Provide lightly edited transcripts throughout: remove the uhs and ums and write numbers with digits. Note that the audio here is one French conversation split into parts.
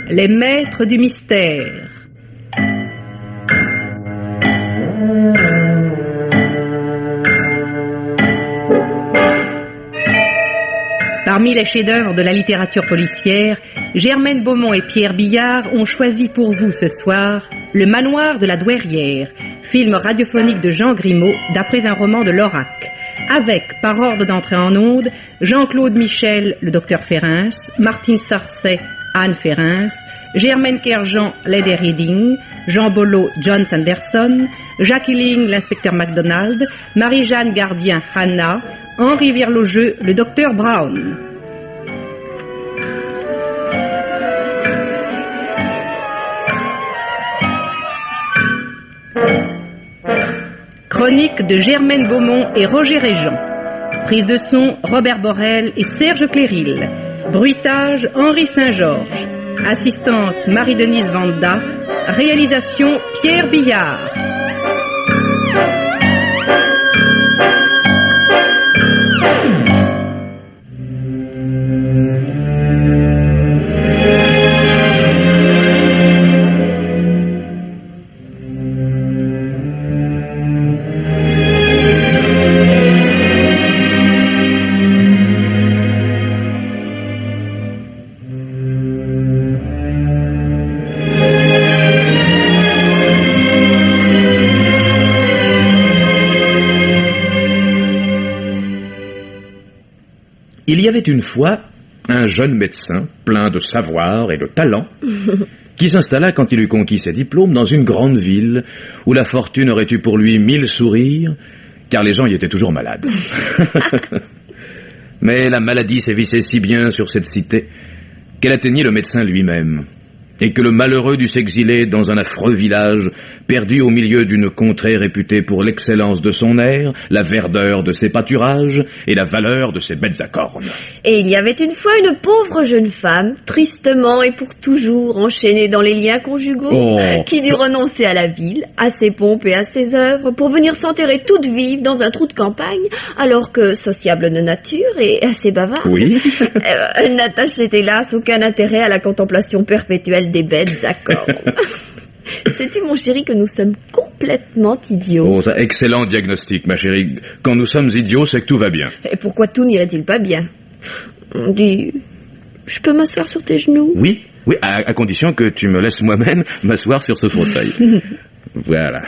les maîtres du mystère. Parmi les chefs-d'œuvre de la littérature policière, Germaine Beaumont et Pierre Billard ont choisi pour vous ce soir Le Manoir de la Douairière, film radiophonique de Jean Grimaud d'après un roman de Lorac, avec, par ordre d'entrée en onde, Jean-Claude Michel, le docteur Ferrins, Martine Sarcey, Anne Ferrins, Germaine Kerjean, Lady Reading, Jean Bollot, John Sanderson, Jacques Illing, l'inspecteur MacDonald, Marie-Jeanne Gardien, Hannah, Henri Verlogeux, le docteur Brown. Chronique de Germaine Beaumont et Roger Régent. Prise de son, Robert Borel et Serge Cléril. Bruitage, Henri Saint-Georges. Assistante, Marie-Denise Vanda. Réalisation, Pierre Billard. Il y avait une fois un jeune médecin, plein de savoir et de talent, qui s'installa quand il eut conquis ses diplômes dans une grande ville où la fortune aurait eu pour lui 1000 sourires, car les gens y étaient toujours malades. Mais la maladie sévissait si bien sur cette cité qu'elle atteignit le médecin lui-même, et que le malheureux dut s'exiler dans un affreux village, perdu au milieu d'une contrée réputée pour l'excellence de son air, la verdeur de ses pâturages et la valeur de ses bêtes à cornes. Et il y avait une fois une pauvre jeune femme, tristement et pour toujours enchaînée dans les liens conjugaux, qui dut renoncer à la ville, à ses pompes et à ses œuvres, pour venir s'enterrer toute vive dans un trou de campagne, alors que, sociable de nature et assez bavarde, elle n'attachait hélas aucun intérêt à la contemplation perpétuelle des bêtes à cornes. Sais-tu, mon chéri, que nous sommes complètement idiots? Oh, ça, excellent diagnostic, ma chérie. Quand nous sommes idiots, c'est que tout va bien. Et pourquoi tout n'irait-il pas bien? Dis, je peux m'asseoir sur tes genoux? Oui, à condition que tu me laisses moi-même m'asseoir sur ce fauteuil. Voilà.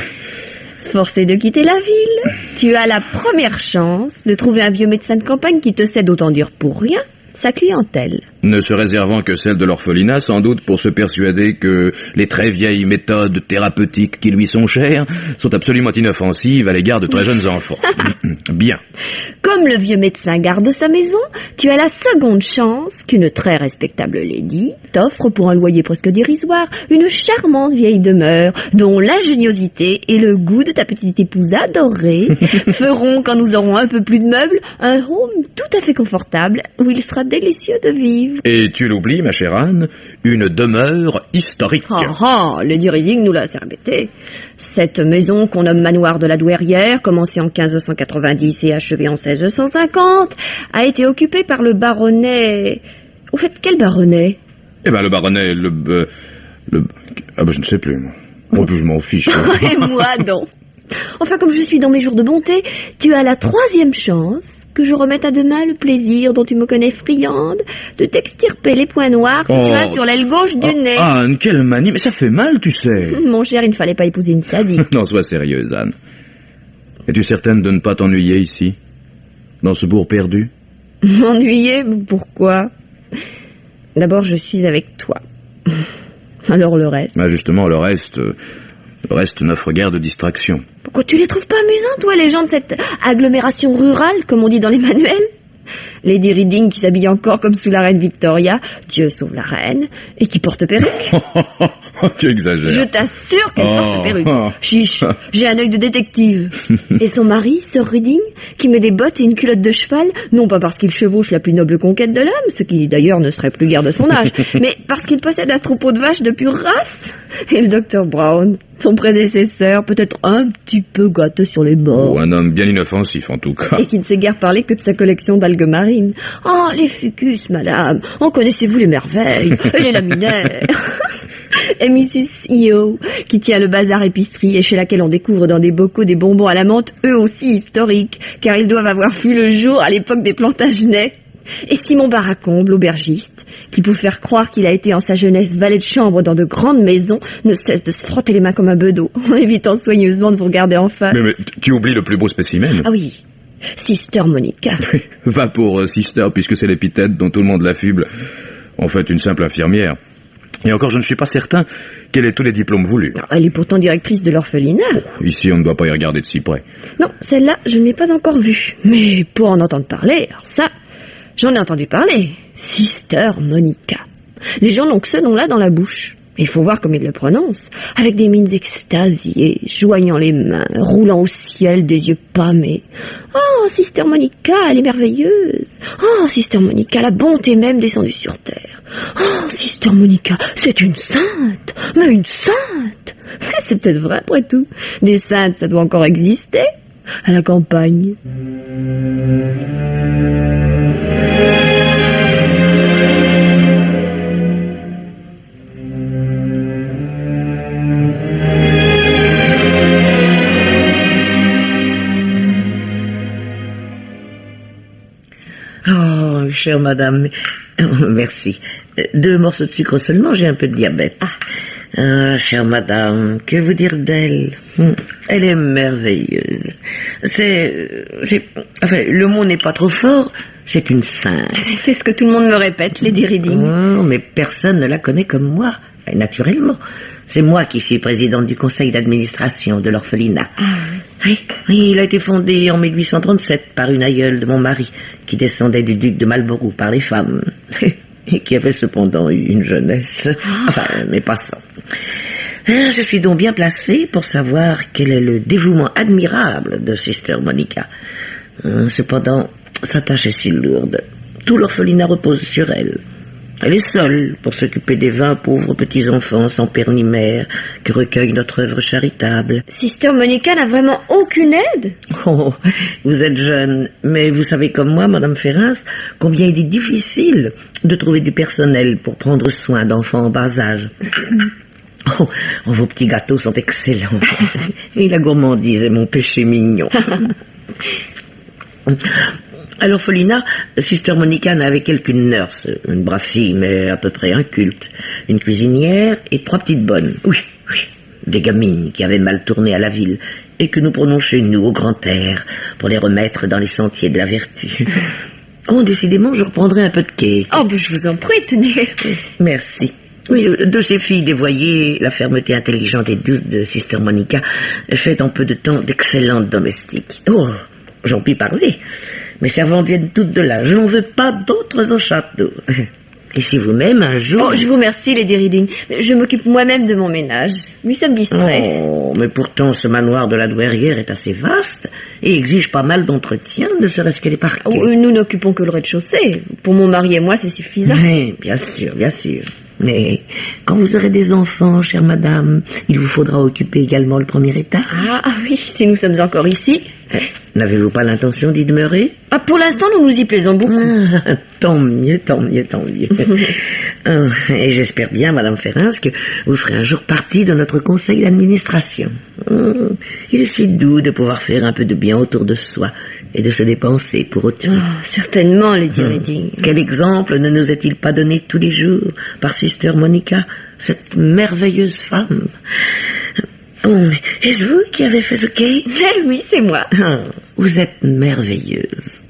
Forcé de quitter la ville, tu as la première chance de trouver un vieux médecin de campagne qui te cède, autant dire pour rien, sa clientèle. Ne se réservant que celle de l'orphelinat, sans doute pour se persuader que les très vieilles méthodes thérapeutiques qui lui sont chères sont absolument inoffensives à l'égard de très jeunes enfants. Bien. Comme le vieux médecin garde sa maison, tu as la seconde chance qu'une très respectable lady t'offre pour un loyer presque dérisoire une charmante vieille demeure dont l'ingéniosité et le goût de ta petite épouse adorée feront, quand nous aurons un peu plus de meubles, un home tout à fait confortable où il sera délicieux de vivre. Et tu l'oublies, ma chère Anne, une demeure historique. Lady Reading nous l'a assez répété. Cette maison qu'on nomme Manoir de la Douairière, commencée en 1590 et achevée en 1650, a été occupée par le baronnet... Au fait, quel baronnet? Eh ben, le baronnet, je ne sais plus, moi. Oh, je m'en fiche. Et moi donc. Enfin, comme je suis dans mes jours de bonté, tu as la troisième chance que je remette à demain le plaisir dont tu me connais friande de t'extirper les points noirs qui te sur l'aile gauche du nez. Anne, quelle manie, mais ça fait mal, tu sais. Mon cher, il ne fallait pas épouser une sadique. Non, sois sérieuse, Anne. Es-tu certaine de ne pas t'ennuyer ici, dans ce bourg perdu? M'ennuyer? Pourquoi? D'abord, je suis avec toi. Alors le reste? Bah justement, le reste n'offre guère de distraction. Pourquoi tu les trouves pas amusants, toi, les gens de cette agglomération rurale, comme on dit dans les manuels? Lady Reading qui s'habille encore comme sous la reine Victoria, Dieu sauve la reine, et qui porte perruque. Tu exagères. Je t'assure qu'elle porte perruque. Chiche, j'ai un œil de détective. Et son mari, Sir Reading, qui met des bottes et une culotte de cheval, non pas parce qu'il chevauche la plus noble conquête de l'homme, ce qui d'ailleurs ne serait plus guère de son âge, mais parce qu'il possède un troupeau de vaches de pure race. Et le docteur Brown, son prédécesseur, peut-être un petit peu gâté sur les bords. Ou un homme bien inoffensif en tout cas. Et qui ne sait guère parler que de sa collection d'algues marines. marine. Oh, les fucus, madame. En connaissez-vous les merveilles? Et les laminaires. Et Mrs. E.O., qui tient le bazar épicerie et chez laquelle on découvre dans des bocaux des bonbons à la menthe, eux aussi historiques, car ils doivent avoir vu le jour à l'époque des Plantagenets. Et Simon Baracombe, l'aubergiste, qui pour faire croire qu'il a été en sa jeunesse valet de chambre dans de grandes maisons, ne cesse de se frotter les mains comme un bedeau, en évitant soigneusement de vous regarder en face. Mais tu oublies le plus beau spécimen. Ah oui, Sister Monica. Va pour Sister, puisque c'est l'épithète dont tout le monde l'affuble. En fait, une simple infirmière. Et encore, je ne suis pas certain qu'elle ait tous les diplômes voulus. Elle est pourtant directrice de l'orphelinat. Ici, on ne doit pas y regarder de si près. Non, celle-là, je ne l'ai pas encore vue. Mais pour en entendre parler, alors ça... J'en ai entendu parler. Sister Monica. Les gens n'ont que ce nom-là dans la bouche. Il faut voir comme ils le prononcent. Avec des mines extasiées, joignant les mains, roulant au ciel des yeux pâmés. Oh, Sister Monica, elle est merveilleuse. Oh, Sister Monica, la bonté même descendue sur terre. Oh, Sister Monica, c'est une sainte. Mais une sainte. C'est peut-être vrai après tout. Des saintes, ça doit encore exister. À la campagne. Oh, chère madame, merci. 2 morceaux de sucre seulement, j'ai un peu de diabète. Ah, chère madame, que vous dire d'elle? Elle est merveilleuse. Enfin, le mot n'est pas trop fort, c'est une sainte. C'est ce que tout le monde me répète, Lady Reading. Oh, mais personne ne la connaît comme moi, naturellement. C'est moi qui suis présidente du conseil d'administration de l'orphelinat. Oui, il a été fondé en 1837 par une aïeule de mon mari, qui descendait du duc de Marlborough par les femmes, et qui avait cependant eu une jeunesse. Enfin, mais passons. Je suis donc bien placée pour savoir quel est le dévouement admirable de Sister Monica. Cependant, sa tâche est si lourde. Tout l'orphelinat repose sur elle. Elle est seule pour s'occuper des 20 pauvres petits-enfants sans père ni mère que recueille notre œuvre charitable. Sister Monica n'a vraiment aucune aide? Oh, vous êtes jeune, mais vous savez comme moi, Madame Ferrins, combien il est difficile de trouver du personnel pour prendre soin d'enfants en bas âge. Oh, vos petits gâteaux sont excellents. Et la gourmandise est mon péché mignon. À l'orphelinat, Sister Monica n'avait qu'une nurse, une brave fille, mais à peu près inculte, une cuisinière et 3 petites bonnes. Oui, des gamines qui avaient mal tourné à la ville et que nous prenons chez nous au grand air pour les remettre dans les sentiers de la vertu. Oh, décidément, je reprendrai un peu de cake. Oh, ben je vous en prie, tenez. Merci. Oui, de ces filles dévoyées, la fermeté intelligente et douce de Sister Monica fait en peu de temps d'excellentes domestiques. Oh, j'en puis parler. Mes servantes viennent toutes de là. Je n'en veux pas d'autres au château. Et si vous-même, un jour... Oh, je vous remercie, Lady Reading. Je m'occupe moi-même de mon ménage. Nous sommes distraits. Oh, mais pourtant, ce manoir de la Douairière est assez vaste et exige pas mal d'entretien, ne serait-ce que les parquets. Oh, nous n'occupons que le rez-de-chaussée. Pour mon mari et moi, c'est suffisant. Oui, bien sûr, bien sûr. Mais quand vous aurez des enfants, chère madame, il vous faudra occuper également le premier étage. Ah oui, si nous sommes encore ici. N'avez-vous pas l'intention d'y demeurer? Ah, pour l'instant, nous nous y plaisons beaucoup. Tant mieux. Et j'espère bien, Madame Ferrins, que vous ferez un jour partie de notre conseil d'administration. Il est si doux de pouvoir faire un peu de bien autour de soi et de se dépenser pour autrui. Oh, certainement, Lady Reading. Quel exemple ne nous est-il pas donné tous les jours par Sister Monica, cette merveilleuse femme? Oh, mais est-ce vous qui avez fait ce cake? Oui, c'est moi. Vous êtes merveilleuse.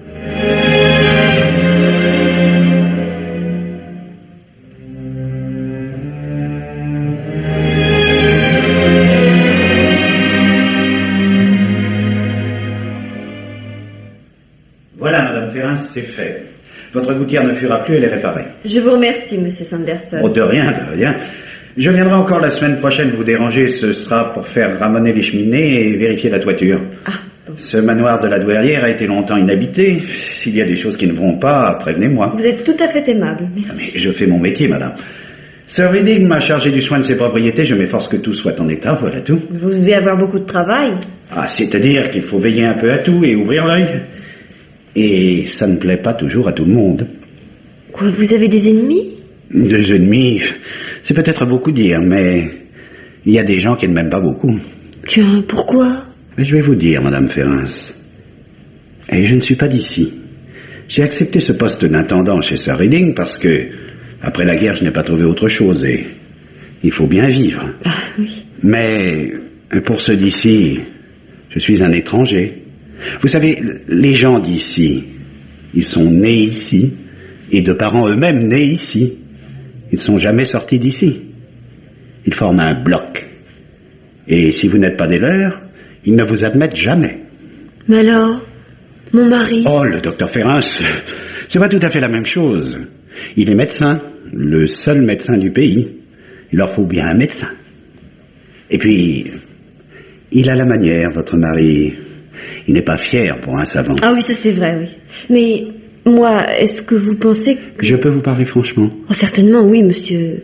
Voilà, Madame Ferrins, c'est fait. Votre gouttière ne fuira plus, elle est réparée. Je vous remercie, Monsieur Sanderson. Oh, de rien. Je viendrai encore la semaine prochaine vous déranger. Ce sera pour faire ramoner les cheminées et vérifier la toiture. Bon. Ce manoir de la Douairière a été longtemps inhabité. S'il y a des choses qui ne vont pas, prévenez-moi. Vous êtes tout à fait aimable. Mais je fais mon métier, madame. Sir Reading m'a chargé du soin de ses propriétés. Je m'efforce que tout soit en état, voilà tout. Vous devez avoir beaucoup de travail. Ah, c'est-à-dire qu'il faut veiller un peu à tout et ouvrir l'œil. Et ça ne plaît pas toujours à tout le monde. Quoi, vous avez des ennemis? Des ennemis, c'est peut-être beaucoup dire, mais il y a des gens qui ne m'aiment pas beaucoup. Tiens, pourquoi? Mais je vais vous dire, Madame Ferrins. Et je ne suis pas d'ici. J'ai accepté ce poste d'intendant chez Sir Reading parce que, après la guerre, je n'ai pas trouvé autre chose et il faut bien vivre. Ah oui. Mais pour ceux d'ici, je suis un étranger. Vous savez, les gens d'ici, ils sont nés ici et de parents eux-mêmes nés ici. Ils ne sont jamais sortis d'ici. Ils forment un bloc. Et si vous n'êtes pas des leurs, ils ne vous admettent jamais. Mais alors, mon mari? Oh, le docteur Ferrins, c'est pas tout à fait la même chose. Il est médecin, le seul médecin du pays. Il leur faut bien un médecin. Et puis, il a la manière, votre mari. Il n'est pas fier pour un savant. Ah oui, ça c'est vrai, oui. Mais moi, est-ce que vous pensez que... Je peux vous parler franchement? Oh, certainement, oui, monsieur.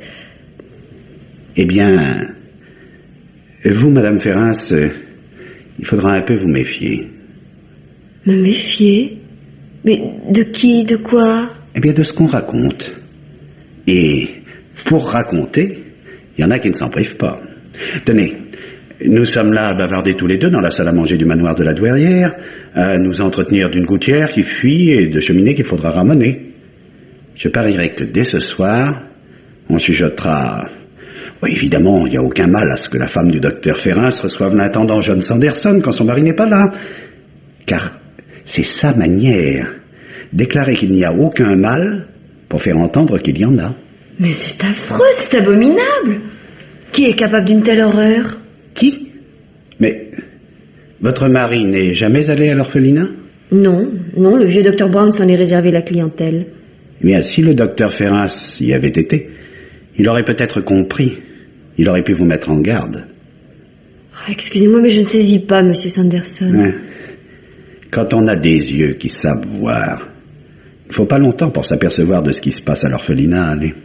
Eh bien, vous, Madame Ferrins, il faudra un peu vous méfier. Me méfier? Mais de qui, de quoi? Eh bien, de ce qu'on raconte. Et pour raconter, il y en a qui ne s'en privent pas. Tenez, nous sommes là à bavarder tous les deux dans la salle à manger du manoir de la Douairière, à nous entretenir d'une gouttière qui fuit et de cheminées qu'il faudra ramener. Je parierais que dès ce soir, on chuchotera... Oui, évidemment, il n'y a aucun mal à ce que la femme du docteur Ferrins reçoive l'intendant John Sanderson quand son mari n'est pas là. Car c'est sa manière, déclarer qu'il n'y a aucun mal pour faire entendre qu'il y en a. Mais c'est affreux, c'est abominable. Qui est capable d'une telle horreur? Qui? Mais votre mari n'est jamais allé à l'orphelinat? Non, le vieux docteur Brown s'en est réservé la clientèle. Eh bien, si le docteur Ferrins y avait été, il aurait peut-être compris. Il aurait pu vous mettre en garde. Oh, excusez-moi, mais je ne saisis pas, monsieur Sanderson. Ouais. Quand on a des yeux qui savent voir, il ne faut pas longtemps pour s'apercevoir de ce qui se passe à l'orphelinat, allez.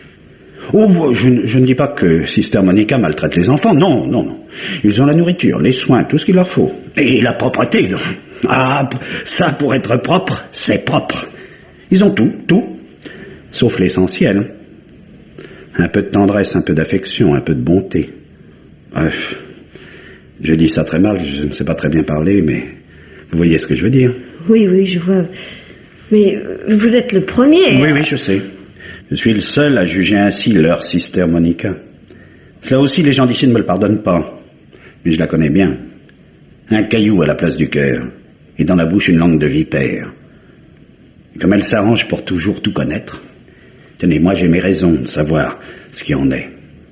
Oh, je ne dis pas que Sister Monica maltraite les enfants, non. Ils ont la nourriture, les soins, tout ce qu'il leur faut. Et la propreté, donc. Ah, ça, pour être propre, c'est propre. Ils ont tout, sauf l'essentiel. Un peu de tendresse, un peu d'affection, un peu de bonté. Bref, je dis ça très mal, je ne sais pas très bien parler, mais vous voyez ce que je veux dire. Oui, je vois. Mais vous êtes le premier. Oui, je sais. Je suis le seul à juger ainsi leur Sister Monica. Cela aussi, les gens d'ici ne me le pardonnent pas. Mais je la connais bien. Un caillou à la place du cœur, et dans la bouche une langue de vipère. Et comme elle s'arrange pour toujours tout connaître. Tenez, moi j'ai mes raisons de savoir ce qui en est.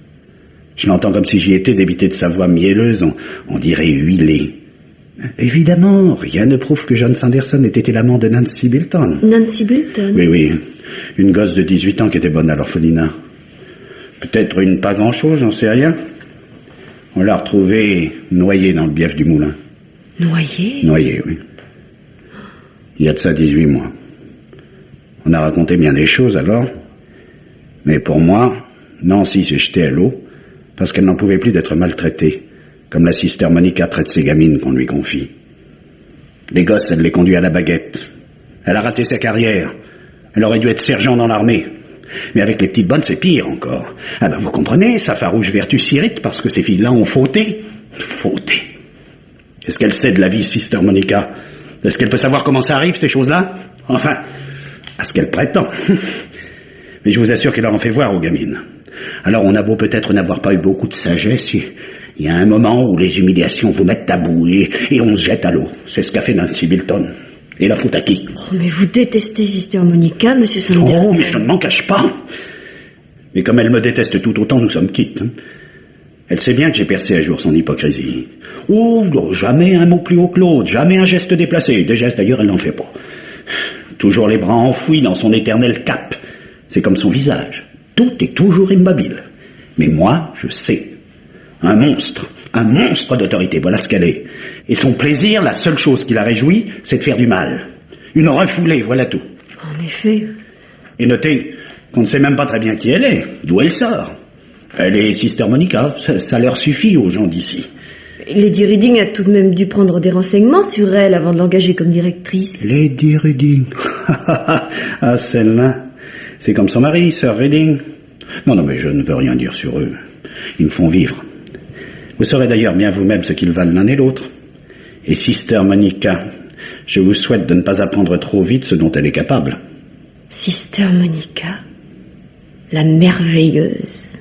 Je l'entends comme si j'y étais, débité de sa voix mielleuse, on dirait huilée. Évidemment, rien ne prouve que John Sanderson ait été l'amant de Nancy Bilton. Nancy Bilton? Oui, une gosse de 18 ans qui était bonne à l'orphelinat. Peut-être une pas grand-chose, j'en sais rien. On l'a retrouvée noyée dans le bief du moulin. Noyée? Noyée, oui. Il y a de ça 18 mois. On a raconté bien des choses alors. Mais pour moi, Nancy s'est jetée à l'eau parce qu'elle n'en pouvait plus d'être maltraitée, comme la Sister Monica traite ses gamines qu'on lui confie. Les gosses, elle les conduit à la baguette. Elle a raté sa carrière. Elle aurait dû être sergent dans l'armée. Mais avec les petites bonnes, c'est pire encore. Ah ben vous comprenez, sa farouche vertu s'irrite parce que ces filles-là ont fauté. Fauté. Qu'est-ce qu'elle sait de la vie, Sister Monica? Est-ce qu'elle peut savoir comment ça arrive, ces choses-là? Enfin, à ce qu'elle prétend. Mais je vous assure qu'elle leur en fait voir aux gamines. Alors on a beau peut-être n'avoir pas eu beaucoup de sagesse, il y a un moment où les humiliations vous mettent à bout et on se jette à l'eau. C'est ce qu'a fait Nancy Bilton. Et la faute à qui? Oh, mais vous détestez Sister Monica, monsieur Sanderson. Oh, mais je ne m'en cache pas. Mais comme elle me déteste tout autant, nous sommes quittes. Elle sait bien que j'ai percé à jour son hypocrisie. Oh, jamais un mot plus haut que l'autre, jamais un geste déplacé. Des gestes d'ailleurs, elle n'en fait pas. Toujours les bras enfouis dans son éternel cap. C'est comme son visage. Tout est toujours immobile. Mais moi, je sais. Un monstre d'autorité, voilà ce qu'elle est. Et son plaisir, la seule chose qui la réjouit, c'est de faire du mal. Une refoulée, voilà tout. En effet. Et notez qu'on ne sait même pas très bien qui elle est, d'où elle sort. Elle est Sister Monica, ça leur suffit aux gens d'ici. Lady Reading a tout de même dû prendre des renseignements sur elle avant de l'engager comme directrice. Lady Reading. Ah, celle-là. C'est comme son mari, Sir Reading. Non, mais je ne veux rien dire sur eux. Ils me font vivre. Vous saurez d'ailleurs bien vous-même ce qu'ils valent l'un et l'autre. Et Sister Monica, je vous souhaite de ne pas apprendre trop vite ce dont elle est capable. Sister Monica, la merveilleuse.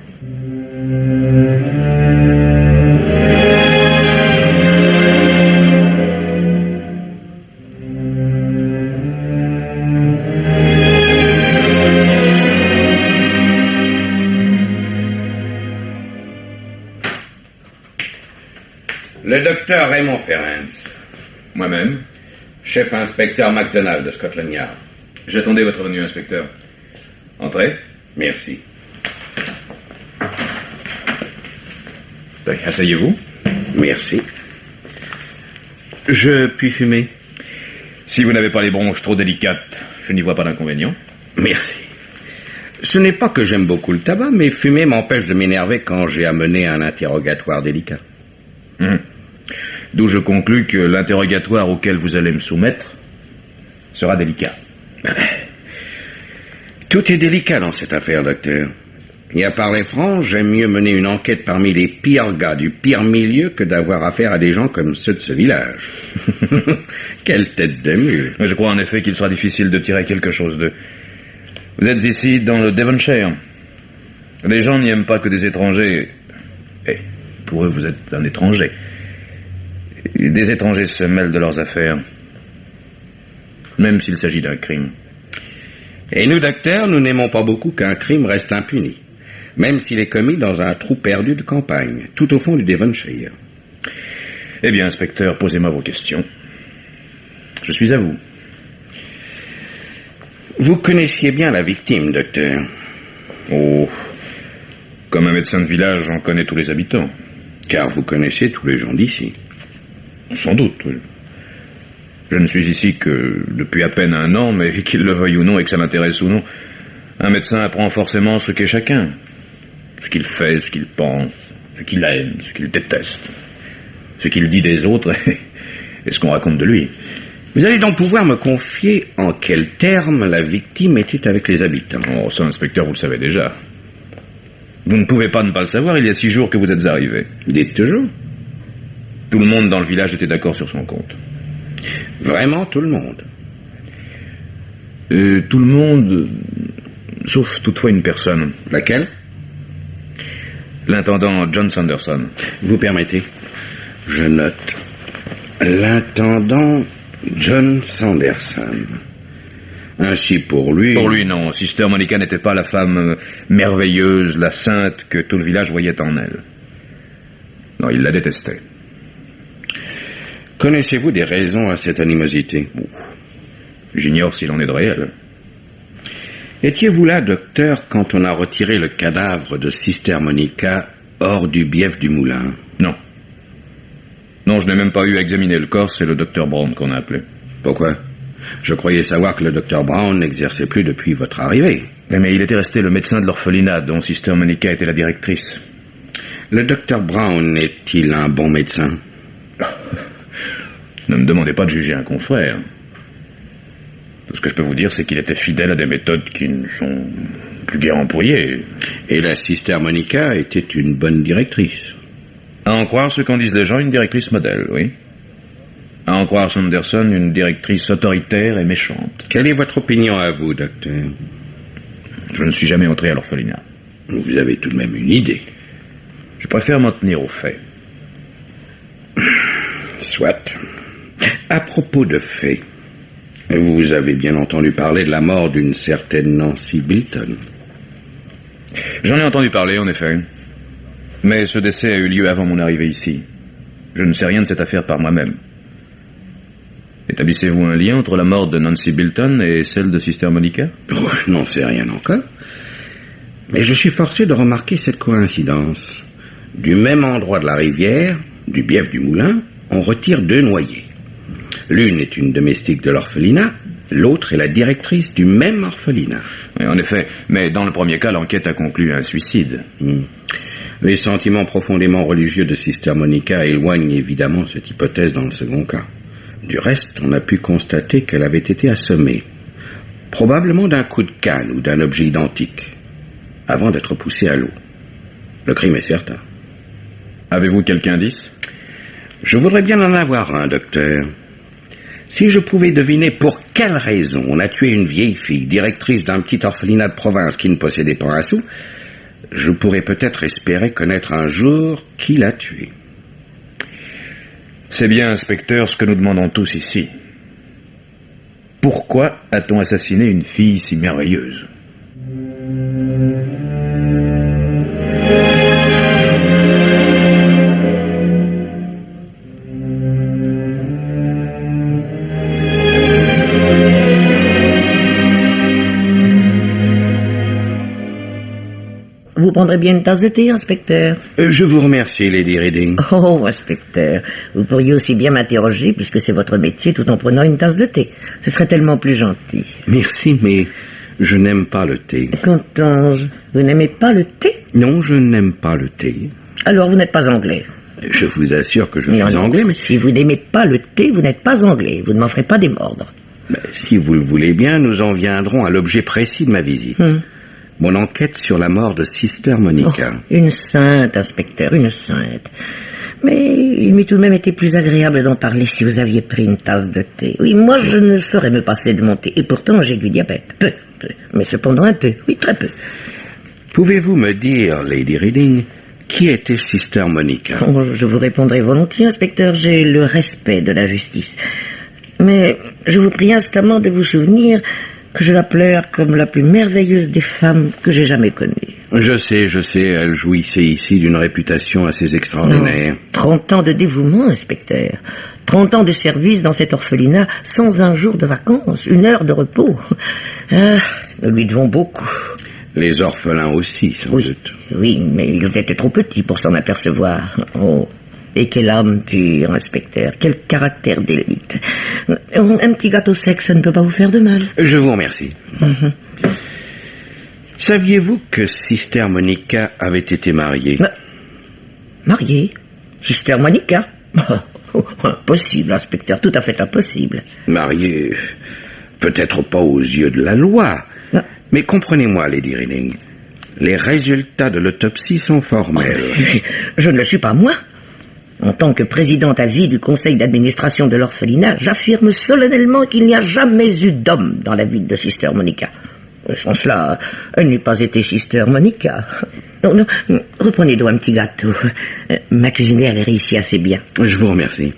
Le docteur Raymond Ferrens. Moi-même. Chef inspecteur MacDonald de Scotland Yard. J'attendais votre venue, inspecteur. Entrez. Merci. Asseyez-vous. Merci. Je puis fumer? Si vous n'avez pas les bronches trop délicates, je n'y vois pas d'inconvénient. Merci. Ce n'est pas que j'aime beaucoup le tabac, mais fumer m'empêche de m'énerver quand j'ai à mener un interrogatoire délicat. D'où je conclus que l'interrogatoire auquel vous allez me soumettre sera délicat. Tout est délicat dans cette affaire, docteur. Et à parler franc, j'aime mieux mener une enquête parmi les pires gars du pire milieu que d'avoir affaire à des gens comme ceux de ce village. Quelle tête de mule. Je crois en effet qu'il sera difficile de tirer quelque chose d'eux. Vous êtes ici dans le Devonshire. Les gens n'y aiment pas que des étrangers. Et pour eux, vous êtes un étranger. Des étrangers se mêlent de leurs affaires, même s'il s'agit d'un crime. Et nous, docteur, nous n'aimons pas beaucoup qu'un crime reste impuni, même s'il est commis dans un trou perdu de campagne, tout au fond du Devonshire. Eh bien, inspecteur, posez-moi vos questions. Je suis à vous. Vous connaissiez bien la victime, docteur? Oh, comme un médecin de village, j'en connais tous les habitants. Car vous connaissez tous les gens d'ici. Sans doute, oui. Je ne suis ici que depuis à peine 1 an, mais qu'il le veuille ou non et que ça m'intéresse ou non, un médecin apprend forcément ce qu'est chacun. Ce qu'il fait, ce qu'il pense, ce qu'il aime, ce qu'il déteste, ce qu'il dit des autres et ce qu'on raconte de lui. Vous allez donc pouvoir me confier en quels termes la victime était avec les habitants? Oh, ça, inspecteur, vous le savez déjà. Vous ne pouvez pas ne pas le savoir, il y a 6 jours que vous êtes arrivé. Dites toujours. Tout le monde dans le village était d'accord sur son compte. Vraiment tout le monde? Tout le monde, sauf toutefois une personne. Laquelle? L'intendant John Sanderson. Vous permettez? Je note. L'intendant John Sanderson. Ainsi pour lui... Pour lui, non. Sister Monica n'était pas la femme merveilleuse, la sainte que tout le village voyait en elle. Non, il la détestait. Connaissez-vous des raisons à cette animosité? J'ignore s'il en est de réel. Étiez-vous là, docteur, quand on a retiré le cadavre de Sister Monica hors du bief du moulin? Non. Non, je n'ai même pas eu à examiner le corps, c'est le docteur Brown qu'on a appelé. Pourquoi? Je croyais savoir que le docteur Brown n'exerçait plus depuis votre arrivée. Mais il était resté le médecin de l'orphelinat dont Sister Monica était la directrice. Le docteur Brown est-il un bon médecin? Ne me demandez pas de juger un confrère. Tout ce que je peux vous dire, c'est qu'il était fidèle à des méthodes qui ne sont plus guère employées. Et la Sister Monica était une bonne directrice? À en croire ce qu'en disent les gens, une directrice modèle, oui. À en croire Sanderson, une directrice autoritaire et méchante. Quelle est votre opinion à vous, docteur? Je ne suis jamais entré à l'orphelinat. Vous avez tout de même une idée. Je préfère m'en tenir aux faits. Soit. À propos de faits, vous avez bien entendu parler de la mort d'une certaine Nancy Bilton. J'en ai entendu parler, en effet. Mais ce décès a eu lieu avant mon arrivée ici. Je ne sais rien de cette affaire par moi-même. Établissez-vous un lien entre la mort de Nancy Bilton et celle de Sister Monica? Oh, je n'en sais rien encore. Mais je suis forcé de remarquer cette coïncidence. Du même endroit de la rivière, du bief du moulin, on retire 2 noyés. L'une est une domestique de l'orphelinat, l'autre est la directrice du même orphelinat. Oui, en effet, mais dans le premier cas, l'enquête a conclu un suicide. Les sentiments profondément religieux de Sister Monica éloignent évidemment cette hypothèse dans le second cas. Du reste, on a pu constater qu'elle avait été assommée, probablement d'un coup de canne ou d'un objet identique, avant d'être poussée à l'eau. Le crime est certain. Avez-vous quelque indice? Je voudrais bien en avoir un, docteur. Si je pouvais deviner pour quelle raison on a tué une vieille fille, directrice d'un petit orphelinat de province qui ne possédait pas un sou, je pourrais peut-être espérer connaître un jour qui l'a tuée. C'est bien, inspecteur, ce que nous demandons tous ici. Pourquoi a-t-on assassiné une fille si merveilleuse? Vous prendrez bien une tasse de thé, inspecteur? Je vous remercie, Lady Reading. Oh, inspecteur, vous pourriez aussi bien m'interroger, puisque c'est votre métier, tout en prenant une tasse de thé. Ce serait tellement plus gentil. Merci, mais je n'aime pas le thé. Qu'entends-je? Vous n'aimez pas le thé? Non, je n'aime pas le thé. Alors vous n'êtes pas anglais? Je vous assure que je suis anglais, mais... Si vous n'aimez pas le thé, vous n'êtes pas anglais. Vous ne m'en ferez pas démordre. Si vous le voulez bien, nous en viendrons à l'objet précis de ma visite. Mon enquête sur la mort de Sister Monica. Oh, une sainte, inspecteur, une sainte. Mais il m'eût tout de même été plus agréable d'en parler si vous aviez pris une tasse de thé. Oui, moi je ne saurais me passer de mon thé. Et pourtant j'ai du diabète. Peu. Mais cependant un peu. Oui, très peu. Pouvez-vous me dire, Lady Reading, qui était Sister Monica? Oh, je vous répondrai volontiers, inspecteur. J'ai le respect de la justice. Mais je vous prie instamment de vous souvenir que je la plaire comme la plus merveilleuse des femmes que j'ai jamais connues. Je sais, elle jouissait ici d'une réputation assez extraordinaire. 30 ans de dévouement, inspecteur. 30 ans de service dans cet orphelinat sans un jour de vacances, une heure de repos. Nous lui devons beaucoup. Les orphelins aussi, sans doute. Oui, mais ils étaient trop petits pour s'en apercevoir. Oh, et quelle âme pure, inspecteur. Quel caractère d'élite. Un petit gâteau sec, ça ne peut pas vous faire de mal. Je vous remercie. Saviez-vous que Sister Monica avait été mariée? Mariée? Sister Monica? Impossible, inspecteur, tout à fait impossible. Mariée, peut-être pas aux yeux de la loi, mais comprenez-moi, Lady Reading, les résultats de l'autopsie sont formels. Je ne le suis pas, moi. En tant que présidente à vie du conseil d'administration de l'orphelinat, j'affirme solennellement qu'il n'y a jamais eu d'homme dans la vie de Sister Monica. Sans cela, elle n'eût pas été Sister Monica. Non, reprenez donc un petit gâteau. Ma cuisinière est réussie assez bien. Je vous remercie.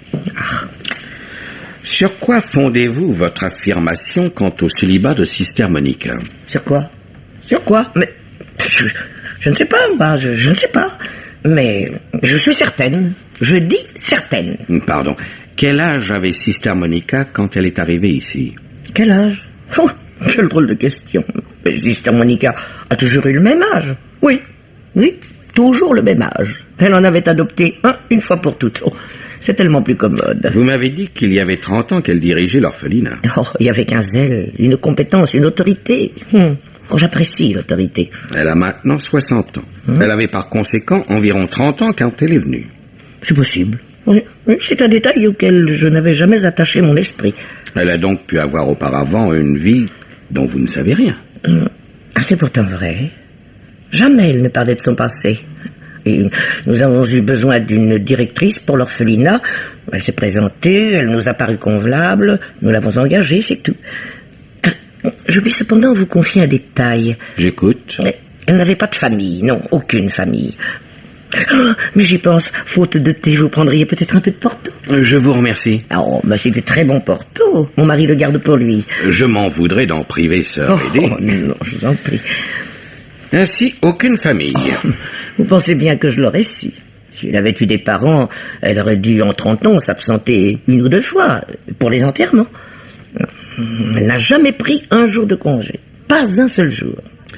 Sur quoi fondez-vous votre affirmation quant au célibat de Sister Monica? Sur quoi? Sur quoi? Mais je ne sais pas, moi, je ne sais pas. Mais je suis certaine. Je dis certaine. Pardon. Quel âge avait Sister Monica quand elle est arrivée ici? Quel âge? Oh, quelle drôle de question. Mais Sister Monica a toujours eu le même âge. Oui, toujours le même âge. Elle en avait adopté un une fois pour toutes. Oh, c'est tellement plus commode. Vous m'avez dit qu'il y avait 30 ans qu'elle dirigeait l'orphelinat. Oh, il y avait un zèle, une compétence, une autorité. Oh, j'apprécie l'autorité. Elle a maintenant 60 ans. Elle avait par conséquent environ 30 ans quand elle est venue. C'est possible. Oui, c'est un détail auquel je n'avais jamais attaché mon esprit. Elle a donc pu avoir auparavant une vie dont vous ne savez rien. C'est pourtant vrai. Jamais elle ne parlait de son passé. Et nous avons eu besoin d'une directrice pour l'orphelinat. Elle s'est présentée, elle nous a paru convenable, nous l'avons engagée, c'est tout. Je puis cependant vous confier un détail. J'écoute. Elle n'avait pas de famille, non, aucune famille. Oh, mais j'y pense, faute de thé, vous prendriez peut-être un peu de Porto? Je vous remercie. Oh, c'est du très bon Porto. Mon mari le garde pour lui. Je m'en voudrais d'en priver, sœur Lady. Oh non, je vous en prie. Ainsi, aucune famille. Vous pensez bien que je l'aurais su. Si elle avait eu des parents, elle aurait dû en 30 ans s'absenter 1 ou 2 fois pour les enterrements. Elle n'a jamais pris un jour de congé. Pas un seul jour.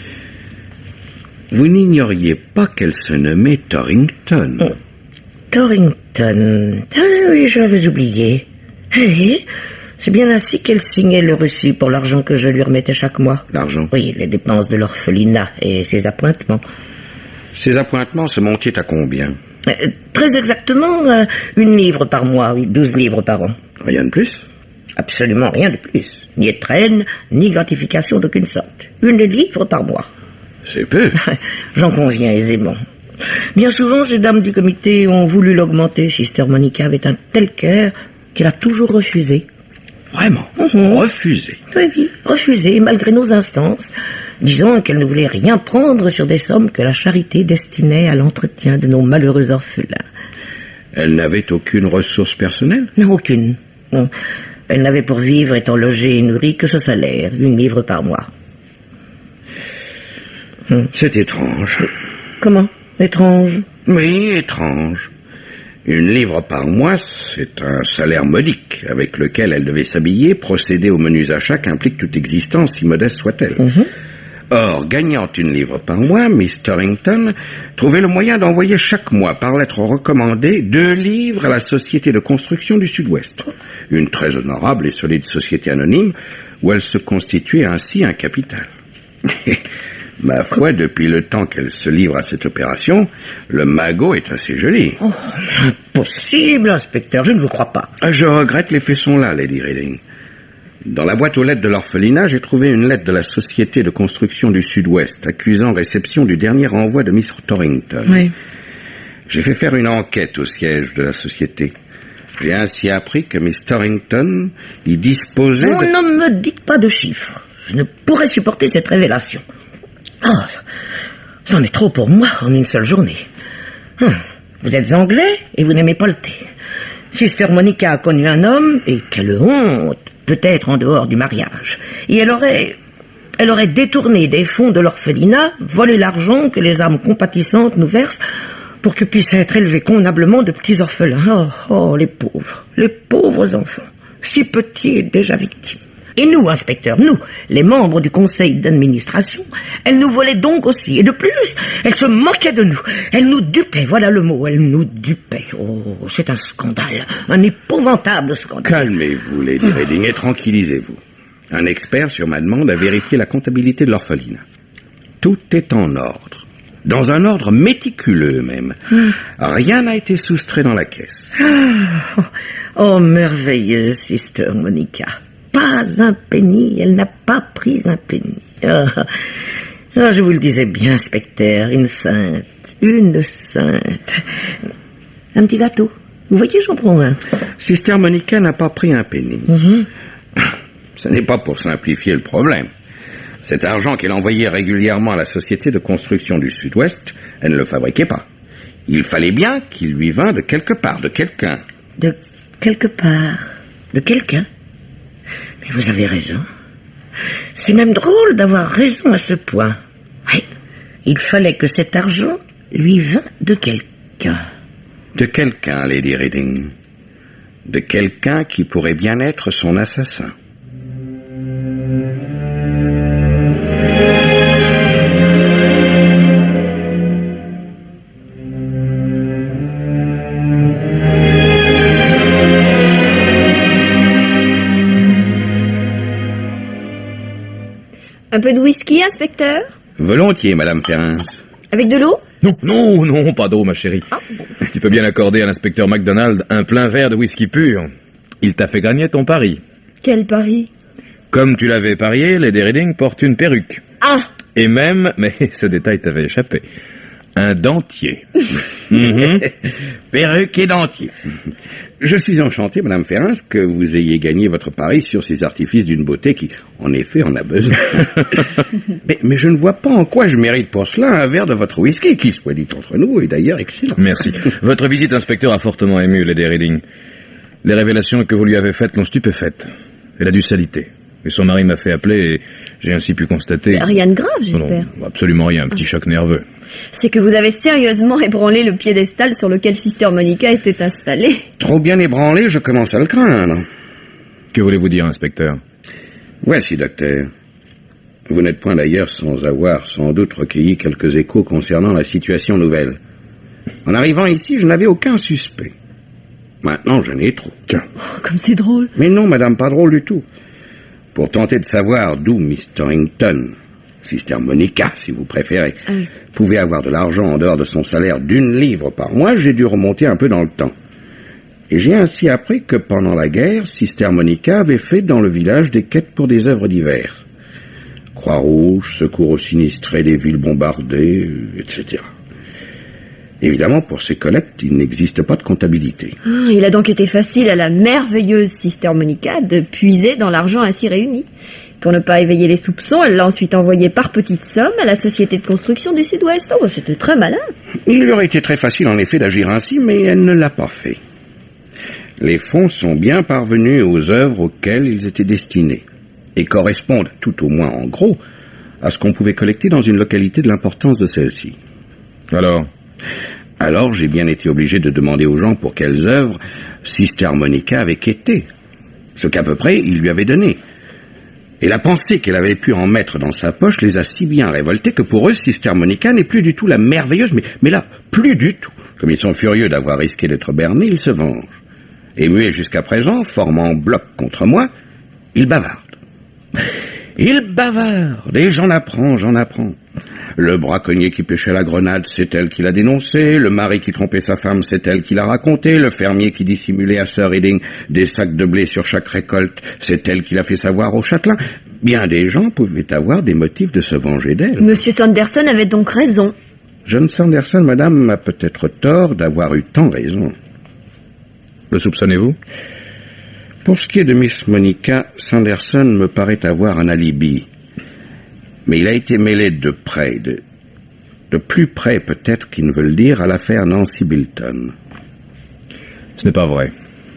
Vous n'ignoriez pas qu'elle se nommait Torrington. Torrington. Ah oui, je l'avais oublié. C'est bien ainsi qu'elle signait le reçu pour l'argent que je lui remettais chaque mois. L'argent? Oui, les dépenses de l'orphelinat et ses appointements. Ces appointements se montaient à combien? Très exactement, 1 livre par mois, oui, 12 livres par an. Rien de plus? Absolument rien de plus. Ni étrenne, ni gratification d'aucune sorte. 1 livre par mois. C'est peu. J'en conviens aisément. Bien souvent, ces dames du comité ont voulu l'augmenter. Sister Monica avait un tel cœur qu'elle a toujours refusé. Vraiment? Refusé? Oui, refusé, malgré nos instances, disant qu'elle ne voulait rien prendre sur des sommes que la charité destinait à l'entretien de nos malheureux orphelins. Elle n'avait aucune ressource personnelle? Non, aucune. Non. Elle n'avait pour vivre, étant logée et nourrie, que ce salaire, 1 livre par mois. C'est étrange. Comment? Étrange? Oui, étrange. 1 livre par mois, c'est un salaire modique, avec lequel elle devait s'habiller, procéder aux menus achats qu'implique toute existence, si modeste soit-elle. Or, gagnant 1 livre par mois, Miss Torrington trouvait le moyen d'envoyer chaque mois, par lettre recommandée, 2 livres à la Société de construction du Sud-Ouest. Une très honorable et solide société anonyme, où elle se constituait ainsi un capital. Ma foi, depuis le temps qu'elle se livre à cette opération, le magot est assez joli. Oh, impossible, inspecteur, je ne vous crois pas. Je regrette, les faits sont là, Lady Reading. Dans la boîte aux lettres de l'orphelinat, j'ai trouvé une lettre de la Société de construction du Sud-Ouest, accusant réception du dernier envoi de Miss Torrington. Oui. J'ai fait faire une enquête au siège de la société. J'ai ainsi appris que Miss Torrington y disposait Oh, ne me dites pas de chiffres. Je ne pourrais supporter cette révélation. Oh, c'en est trop pour moi en une seule journée. Vous êtes anglais et vous n'aimez pas le thé. Sister Monica a connu un homme, et quelle honte, peut-être en dehors du mariage. Et elle aurait détourné des fonds de l'orphelinat, volé l'argent que les âmes compatissantes nous versent pour que puissent être élevés convenablement de petits orphelins. Oh, les pauvres enfants, si petits et déjà victimes. Et nous, inspecteur, nous, les membres du conseil d'administration, elle nous volait donc aussi. Et de plus, elle se moquait de nous. Elle nous dupait, voilà le mot, elle nous dupait. Oh, c'est un scandale, un épouvantable scandale. Calmez-vous, Lady Reading, et tranquillisez-vous. Un expert, sur ma demande, a vérifié la comptabilité de l'orphelinat. Tout est en ordre. Dans un ordre méticuleux, même. Rien n'a été soustrait dans la caisse. Oh, merveilleuse, Sister Monica. Pas un penny, elle n'a pas pris un penny. Je vous le disais bien, inspecteur, une sainte. Un petit gâteau. Vous voyez, j'en prends un. Sister Monica n'a pas pris un penny. Ce n'est pas pour simplifier le problème. Cet argent qu'elle envoyait régulièrement à la Société de construction du Sud-Ouest, elle ne le fabriquait pas. Il fallait bien qu'il lui vînt de quelque part, de quelqu'un. De quelque part? De quelqu'un? Mais vous avez raison. C'est même drôle d'avoir raison à ce point. Oui, il fallait que cet argent lui vînt de quelqu'un. De quelqu'un, Lady Reading. De quelqu'un qui pourrait bien être son assassin. Un peu de whisky, inspecteur? Volontiers, Madame Ferrins. Avec de l'eau? Non, pas d'eau, ma chérie. Ah, bon. Tu peux bien accorder à l'inspecteur MacDonald un plein verre de whisky pur. Il t'a fait gagner ton pari. Quel pari? Comme tu l'avais parié, Lady Reading porte une perruque. Ah! Et même, mais ce détail t'avait échappé, un dentier. Perruque et dentier. Je suis enchanté, Madame Ferrins, que vous ayez gagné votre pari sur ces artifices d'une beauté qui, en effet, en a besoin. mais je ne vois pas en quoi je mérite pour cela un verre de votre whisky, qui, soit dit entre nous, est d'ailleurs excellent. Merci. Votre visite, inspecteur, a fortement ému Lady Reading. Les révélations que vous lui avez faites l'ont stupéfaite. Elle a dû s'aliter. Et son mari m'a fait appeler et j'ai ainsi pu constater... Rien de grave, j'espère. Non, absolument rien, un petit choc nerveux. C'est que vous avez sérieusement ébranlé le piédestal sur lequel Sister Monica était installée. Trop bien ébranlé, je commence à le craindre. Que voulez-vous dire, inspecteur? Voici, docteur. Vous n'êtes point d'ailleurs sans avoir sans doute recueilli quelques échos concernant la situation nouvelle. En arrivant ici, je n'avais aucun suspect. Maintenant, j'en ai trop. Tiens. Oh, comme c'est drôle. Mais non, madame, pas drôle du tout. Pour tenter de savoir d'où Miss Torrington Sister Monica, si vous préférez, pouvait avoir de l'argent en dehors de son salaire d'1 livre par mois, j'ai dû remonter un peu dans le temps. Et j'ai ainsi appris que pendant la guerre, Sister Monica avait fait dans le village des quêtes pour des œuvres diverses. Croix-Rouge, secours aux sinistrés des villes bombardées, etc. Évidemment, pour ces collectes, il n'existe pas de comptabilité. Il a donc été facile à la merveilleuse Sister Monica de puiser dans l'argent ainsi réuni. Pour ne pas éveiller les soupçons, elle l'a ensuite envoyé par petites sommes à la Société de construction du Sud-Ouest. Oh, c'était très malin. Il lui aurait été très facile en effet d'agir ainsi, mais elle ne l'a pas fait. Les fonds sont bien parvenus aux œuvres auxquelles ils étaient destinés et correspondent, tout au moins en gros, à ce qu'on pouvait collecter dans une localité de l'importance de celle-ci. Alors, j'ai bien été obligé de demander aux gens pour quelles œuvres Sister Monica avait quêté, ce qu'à peu près il lui avait donné. Et la pensée qu'elle avait pu en mettre dans sa poche les a si bien révoltés que pour eux, Sister Monica n'est plus du tout la merveilleuse, mais là, plus du tout. Comme ils sont furieux d'avoir risqué d'être bernés, ils se vengent. Et muets jusqu'à présent, formant bloc contre moi, ils bavardent. Ils bavardent, et j'en apprends. Le braconnier qui pêchait la grenade, c'est elle qui l'a dénoncé. Le mari qui trompait sa femme, c'est elle qui l'a raconté. Le fermier qui dissimulait à Sir Reading des sacs de blé sur chaque récolte, c'est elle qui l'a fait savoir au châtelain. Bien des gens pouvaient avoir des motifs de se venger d'elle. Monsieur Sanderson avait donc raison. John Sanderson, madame, a peut-être tort d'avoir eu tant raison. Le soupçonnez-vous? Pour ce qui est de Miss Monica, Sanderson me paraît avoir un alibi. Mais il a été mêlé de près, de plus près peut-être qu'il ne veut le dire, à l'affaire Nancy Bilton. Ce n'est pas vrai.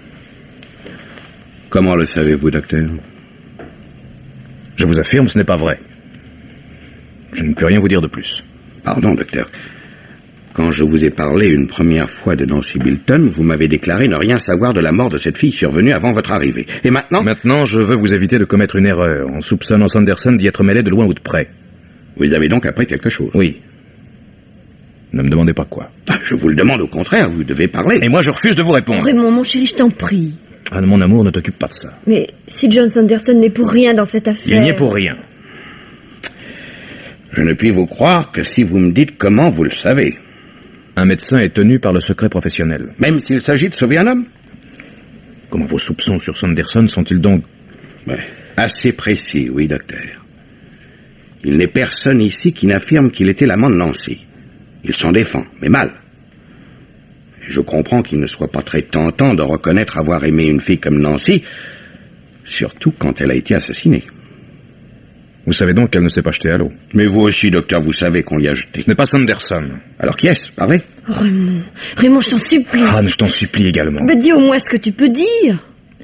Comment le savez-vous, docteur? Je vous affirme, ce n'est pas vrai. Je ne peux rien vous dire de plus. Pardon, docteur. Quand je vous ai parlé une première fois de Nancy Bilton, vous m'avez déclaré ne rien savoir de la mort de cette fille survenue avant votre arrivée. Et maintenant... Maintenant, je veux vous éviter de commettre une erreur en soupçonnant Sanderson d'y être mêlé de loin ou de près. Vous avez donc appris quelque chose? Oui. Ne me demandez pas quoi. Je vous le demande au contraire, vous devez parler. Et moi, je refuse de vous répondre. Raymond, mon chéri, je t'en prie. Ah, mon amour, ne t'occupe pas de ça. Mais si John Sanderson n'est pour rien dans cette affaire... Il n'y est pour rien. Je ne puis vous croire que si vous me dites comment vous le savez. Un médecin est tenu par le secret professionnel. Même s'il s'agit de sauver un homme? Comment vos soupçons sur Sanderson sont-ils donc... Assez précis, oui, docteur. Il n'est personne ici qui n'affirme qu'il était l'amant de Nancy. Il s'en défend, mais mal. Et je comprends qu'il ne soit pas très tentant de reconnaître avoir aimé une fille comme Nancy, surtout quand elle a été assassinée. Vous savez donc qu'elle ne s'est pas jetée à l'eau. Mais vous aussi, docteur, vous savez qu'on l'y a jetée. Ce n'est pas Sanderson. Alors qui est-ce? Parlez. Raymond, je t'en supplie. Ah, mais je t'en supplie également. Mais dis au moins ce que tu peux dire.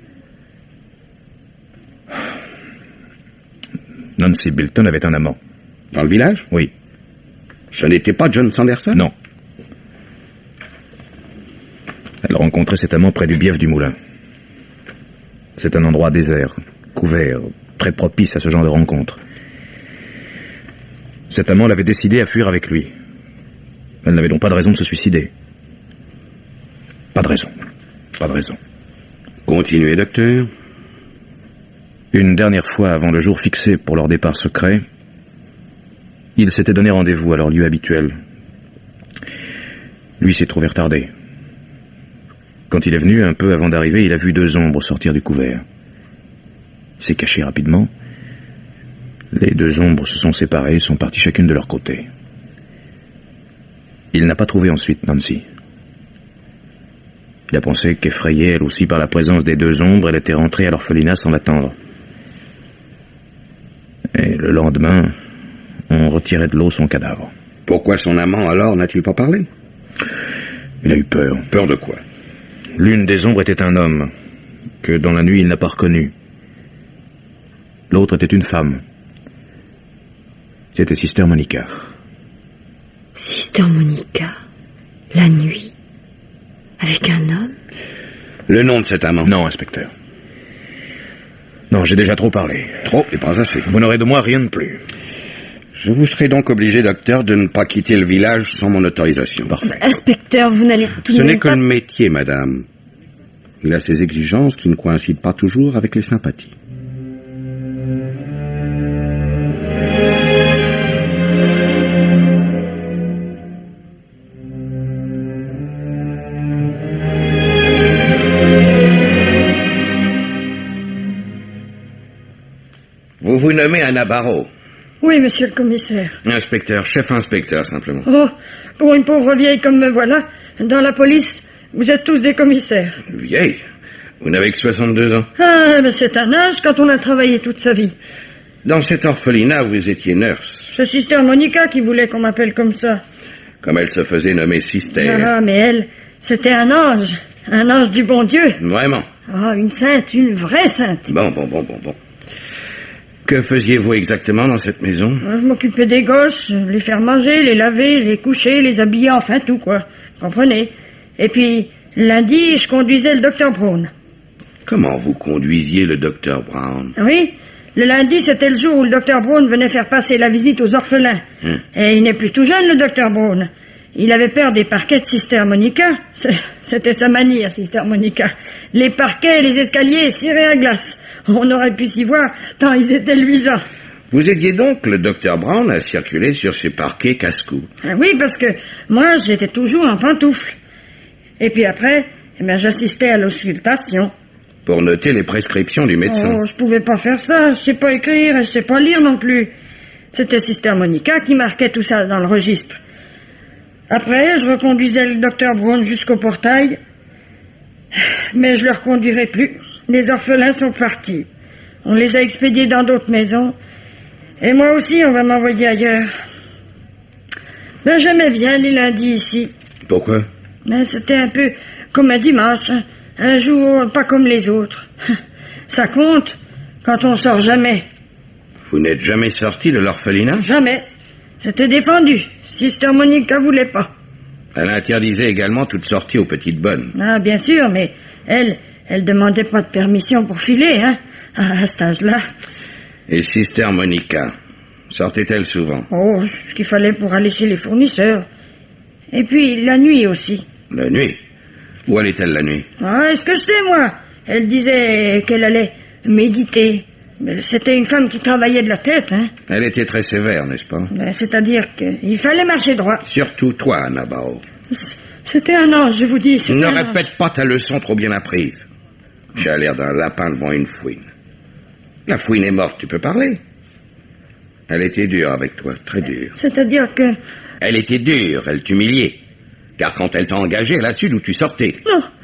Nancy Bilton avait un amant. Dans le village? Oui. Ce n'était pas John Sanderson? Non. Elle rencontrait cet amant près du bief du moulin. C'est un endroit désert, couvert, très propice à ce genre de rencontre. Cet amant l'avait décidé à fuir avec lui. Elle n'avait donc pas de raison de se suicider. Pas de raison. Pas de raison. Continuez, docteur. Une dernière fois avant le jour fixé pour leur départ secret, il s'était donné rendez-vous à leur lieu habituel. Lui s'est trouvé retardé. Quand il est venu, un peu avant d'arriver, il a vu 2 ombres sortir du couvert. Il s'est caché rapidement. Les 2 ombres se sont séparées, sont parties chacune de leur côté. Il n'a pas trouvé ensuite Nancy. Il a pensé qu'effrayée elle aussi par la présence des 2 ombres, elle était rentrée à l'orphelinat sans l'attendre. Et le lendemain, on retirait de l'eau son cadavre. Pourquoi son amant alors n'a-t-il pas parlé? Il a eu peur. Peur de quoi? L'une des ombres était un homme, que dans la nuit il n'a pas reconnu. L'autre était une femme. C'était Sister Monica. Sister Monica? La nuit? Avec un homme? Le nom de cet amant? Non, inspecteur. Non, j'ai déjà trop parlé. Trop et pas assez. Vous n'aurez de moi rien de plus. Je vous serai donc obligé, docteur, de ne pas quitter le village sans mon autorisation. Parfait. Inspecteur, vous n'allez tout de Ce même n'est que pas... le métier, madame. Il a ses exigences qui ne coïncident pas toujours avec les sympathies. Vous vous nommez Anna Barrow. Oui, monsieur le commissaire. Inspecteur, chef inspecteur, simplement. Oh, pour une pauvre vieille comme me voilà, dans la police, vous êtes tous des commissaires. Vieille? Vous n'avez que 62 ans. Ah, mais c'est un âge quand on a travaillé toute sa vie. Dans cet orphelinat, vous étiez nurse. C'est Sister Monica qui voulait qu'on m'appelle comme ça. Comme elle se faisait nommer Sister. Ah, mais elle, c'était un ange du bon Dieu. Vraiment? Ah, une sainte, une vraie sainte. Bon. Que faisiez-vous exactement dans cette maison? Je m'occupais des gosses, les faire manger, les laver, les coucher, les habiller, enfin tout, quoi. Comprenez? Et puis, lundi, je conduisais le docteur Brown. Comment vous conduisiez le docteur Brown? Oui, le lundi, c'était le jour où le docteur Brown venait faire passer la visite aux orphelins. Et il n'est plus tout jeune, le docteur Brown. Il avait peur des parquets de Sister Monica. C'était sa manie, à Sister Monica. Les parquets, les escaliers cirés à glace. On aurait pu s'y voir tant ils étaient luisants. Vous aidiez donc le docteur Brown à circuler sur ces parquets casse-cou? Oui, parce que moi, j'étais toujours en pantoufles. Et puis après, j'assistais à l'auscultation. Pour noter les prescriptions du médecin? Oh, je pouvais pas faire ça. Je sais pas écrire et je sais pas lire non plus. C'était Sister Monica qui marquait tout ça dans le registre. Après, je reconduisais le docteur Brown jusqu'au portail. Mais je le reconduirai plus. Les orphelins sont partis. On les a expédiés dans d'autres maisons. Et moi aussi, on va m'envoyer ailleurs. Ben, j'aimais bien les lundis ici. Pourquoi? Ben, c'était un peu comme un dimanche. Un jour pas comme les autres. Ça compte quand on sort jamais. Vous n'êtes jamais sorti de l'orphelinat? Jamais. C'était défendu. Sister Monica voulait pas. Elle interdisait également toute sortie aux petites bonnes. Ah, bien sûr, mais elle demandait pas de permission pour filer, hein, à cet âge-là. Et Sister Monica, sortait-elle souvent? Oh, ce qu'il fallait pour aller chez les fournisseurs. Et puis, la nuit aussi. La nuit? Où allait-elle la nuit? Ah, est-ce que je sais, moi? Elle disait qu'elle allait méditer. Mais c'était une femme qui travaillait de la tête, hein. Elle était très sévère, n'est-ce pas? C'est-à-dire qu'il fallait marcher droit. Surtout toi, Anna Barrow. C'était un ange, je vous dis. Ne répète pas ta leçon trop bien apprise. Tu as l'air d'un lapin devant une fouine. La fouine est morte, tu peux parler. Elle était dure avec toi, très dure. C'est-à-dire que... Elle était dure, elle t'humiliait. Car quand elle t'a engagé, elle a su d'où tu sortais.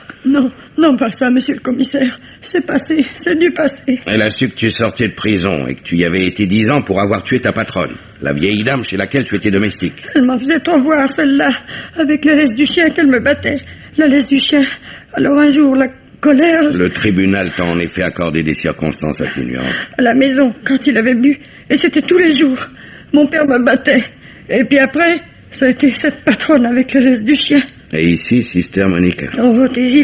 Non, pas ça, monsieur le commissaire. C'est passé, c'est du passé. Elle a su que tu sortais de prison et que tu y avais été 10 ans pour avoir tué ta patronne, la vieille dame chez laquelle tu étais domestique. Elle m'en faisait trop voir, celle-là, avec la laisse du chien qu'elle me battait. La laisse du chien. Alors un jour, la colère... Le tribunal t'a en effet accordé des circonstances atténuantes. À la maison, quand il avait bu, et c'était tous les jours. Mon père me battait. Et puis après, ça a été cette patronne avec la laisse du chien. Et ici, Sister Monica. Oh,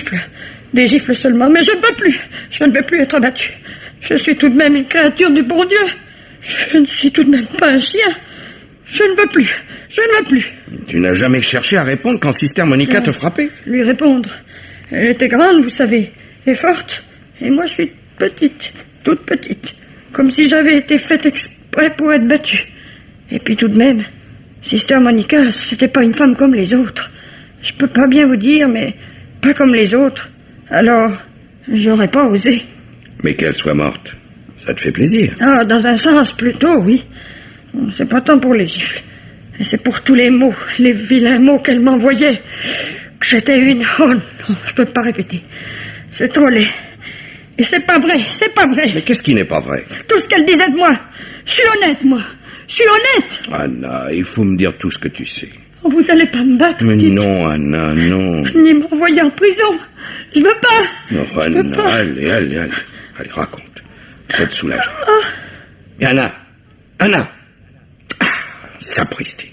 des gifles seulement, mais je ne veux plus être abattue. Je suis tout de même une créature du bon Dieu. Je ne suis tout de même pas un chien. Je ne veux plus. Tu n'as jamais cherché à répondre quand Sister Monica te frappait? Lui répondre. Elle était grande, vous savez, et forte. Et moi, je suis petite, toute petite. Comme si j'avais été faite exprès pour être battue. Et puis tout de même, Sister Monica, c'était pas une femme comme les autres. Je peux pas bien vous dire, mais pas comme les autres. Alors, j'aurais pas osé. Mais qu'elle soit morte, ça te fait plaisir? Ah, dans un sens, plutôt, oui. C'est pas tant pour les gifles. C'est pour tous les mots, les vilains mots qu'elle m'envoyait. Que j'étais une... Oh non, je peux pas répéter. C'est trop laid. Et c'est pas vrai. Mais qu'est-ce qui n'est pas vrai? Tout ce qu'elle disait de moi. Je suis honnête, moi. Je suis honnête. Anna, il faut me dire tout ce que tu sais. Vous allez pas me battre. Mais non, Anna, non. Ni m'envoyer en prison. Je veux pas. Non, Anna, allez, raconte. Ça te soulagera. Et Anna. Sapristi.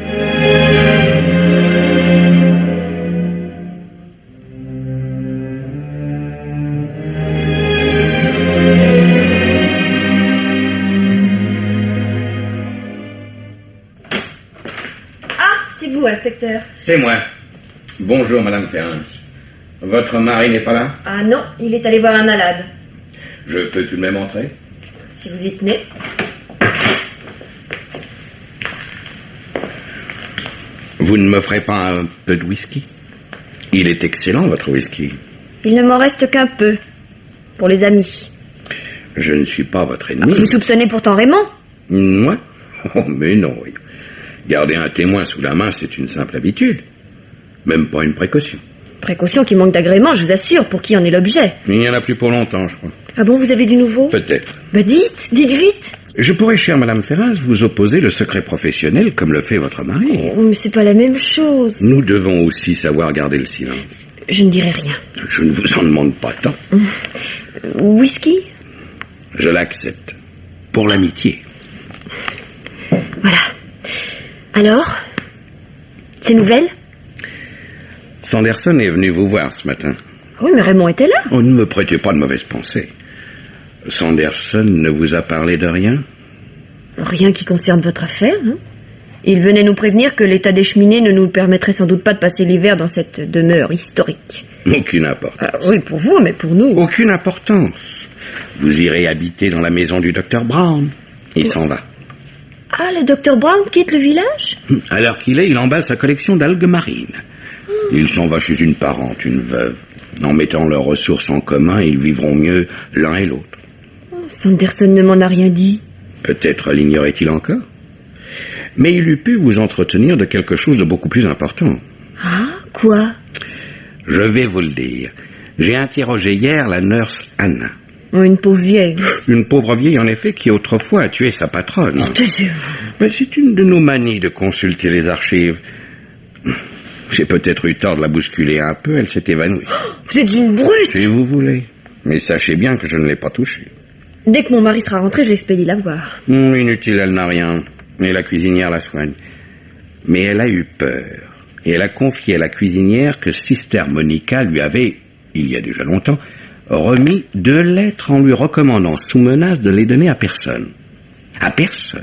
C'est vous, inspecteur. C'est moi. Bonjour, Madame Ferrance. Votre mari n'est pas là? Ah non, il est allé voir un malade. Je peux tout de même entrer? Si vous y tenez. Vous ne me ferez pas un peu de whisky? Il est excellent, votre whisky. Il ne m'en reste qu'un peu. Pour les amis. Je ne suis pas votre ennemi. Vous soupçonnez pourtant Raymond? Moi? Oh, mais non. Garder un témoin sous la main, c'est une simple habitude. Même pas une précaution. Précaution qui manque d'agrément, je vous assure, pour qui en est l'objet. Il n'y en a plus pour longtemps, je crois. Ah bon, vous avez du nouveau? Peut-être. Bah dites vite. Je pourrais, chère Madame Ferraz, vous opposer le secret professionnel comme le fait votre mari. Oh, mais c'est pas la même chose. Nous devons aussi savoir garder le silence. Je ne dirai rien. Je ne vous en demande pas tant. Whisky? Je l'accepte. Pour l'amitié. Voilà. Alors? Ces nouvelles? Sanderson est venu vous voir ce matin. Oui, mais Raymond était là. Oh, ne me prêtez pas de mauvaises pensées. Sanderson ne vous a parlé de rien? Rien qui concerne votre affaire, hein? Il venait nous prévenir que l'état des cheminées ne nous permettrait sans doute pas de passer l'hiver dans cette demeure historique. Aucune importance. Ah, oui, pour vous, mais pour nous... Aucune importance. Vous irez habiter dans la maison du docteur Brown. Il s'en va. Ah, le docteur Brown quitte le village? À l'heure qu'il est, il emballe sa collection d'algues marines. Il s'en va chez une parente, une veuve. En mettant leurs ressources en commun, ils vivront mieux l'un et l'autre. Sanderson ne m'en a rien dit. Peut-être l'ignorait-il encore. Mais il eût pu vous entretenir de quelque chose de beaucoup plus important. Ah, quoi? Je vais vous le dire. J'ai interrogé hier la nurse Anna. Oh, une pauvre vieille. Une pauvre vieille, en effet, qui autrefois a tué sa patronne. Taisez-vous. Mais c'est une de nos manies de consulter les archives. J'ai peut-être eu tort de la bousculer un peu, elle s'est évanouie. Oh, vous êtes une brute! Si vous voulez. Mais sachez bien que je ne l'ai pas touchée. Dès que mon mari sera rentré, je l'expédie la voir. Inutile, elle n'a rien. Et la cuisinière la soigne. Mais elle a eu peur. Et elle a confié à la cuisinière que Sister Monica lui avait, il y a déjà longtemps, remis 2 lettres en lui recommandant sous menace de les donner à personne. À personne.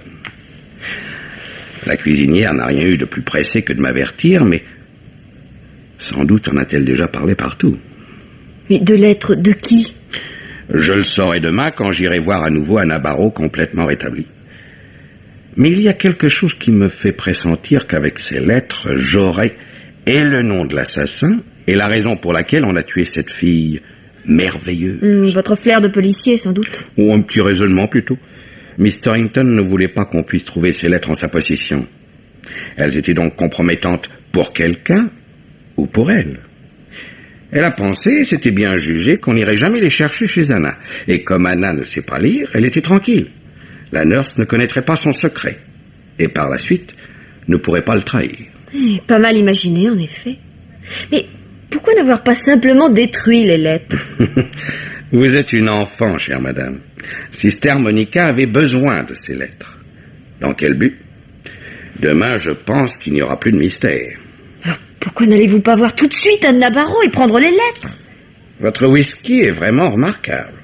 La cuisinière n'a rien eu de plus pressé que de m'avertir, mais sans doute en a-t-elle déjà parlé partout. Mais 2 lettres de qui? Je le saurai demain quand j'irai voir à nouveau Anna Barrow complètement rétablie. Mais il y a quelque chose qui me fait pressentir qu'avec ces lettres, j'aurai et le nom de l'assassin et la raison pour laquelle on a tué cette fille merveilleuse. Votre flair de policier, sans doute. Ou un petit raisonnement plutôt. Miss Torrington ne voulait pas qu'on puisse trouver ces lettres en sa possession. Elles étaient donc compromettantes pour quelqu'un ou pour elle. Elle a pensé, et c'était bien jugé, qu'on n'irait jamais les chercher chez Anna. Et comme Anna ne sait pas lire, elle était tranquille. La nurse ne connaîtrait pas son secret. Et par la suite, ne pourrait pas le trahir. Pas mal imaginé, en effet. Mais pourquoi n'avoir pas simplement détruit les lettres? Vous êtes une enfant, chère madame. Sister Monica avait besoin de ces lettres. Dans quel but? Demain, je pense qu'il n'y aura plus de mystère. Alors, pourquoi n'allez-vous pas voir tout de suite Anna Barrow et prendre les lettres? Votre whisky est vraiment remarquable.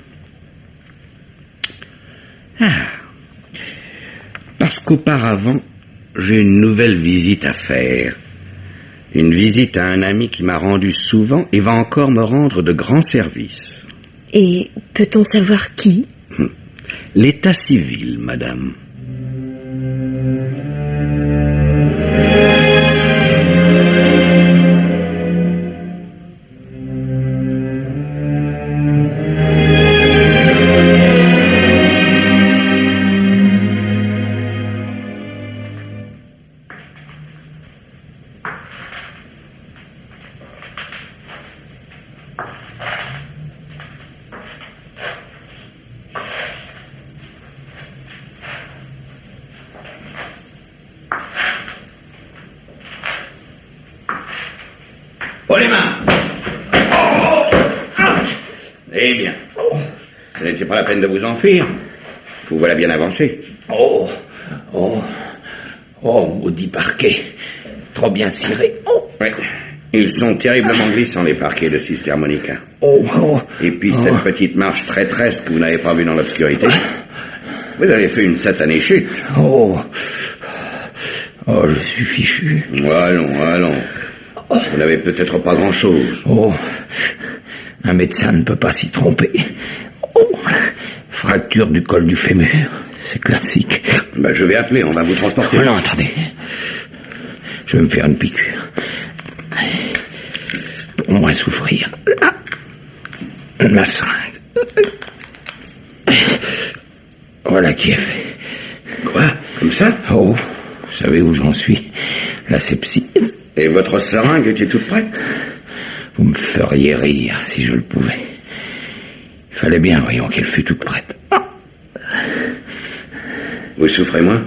Parce qu'auparavant, j'ai une nouvelle visite à faire. Une visite à un ami qui m'a rendu souvent et va encore me rendre de grands services. Et peut-on savoir qui? L'état civil, madame. Oh, les mains! Eh bien, ce n'était pas la peine de vous enfuir. Vous voilà bien avancé. Maudit parquet. Trop bien ciré. Ouais. Ils sont terriblement glissants, les parquets de Sister Monica. Et puis cette petite marche traîtresse que vous n'avez pas vue dans l'obscurité. Vous avez fait une satanée chute. Je suis fichu. Allons. Vous n'avez peut-être pas grand-chose. Un médecin ne peut pas s'y tromper. Fracture du col du fémur. C'est classique. Je vais appeler, on va vous transporter. Non, attendez. Je vais me faire une piqûre. Pour moins souffrir. La seringue. Voilà qui est fait. Quoi? Comme ça? Oh, vous savez où j'en suis? La sepsie. Et votre seringue était toute prête? Vous me feriez rire si je le pouvais. Il fallait bien, voyons, qu'elle fût toute prête. Vous souffrez moins?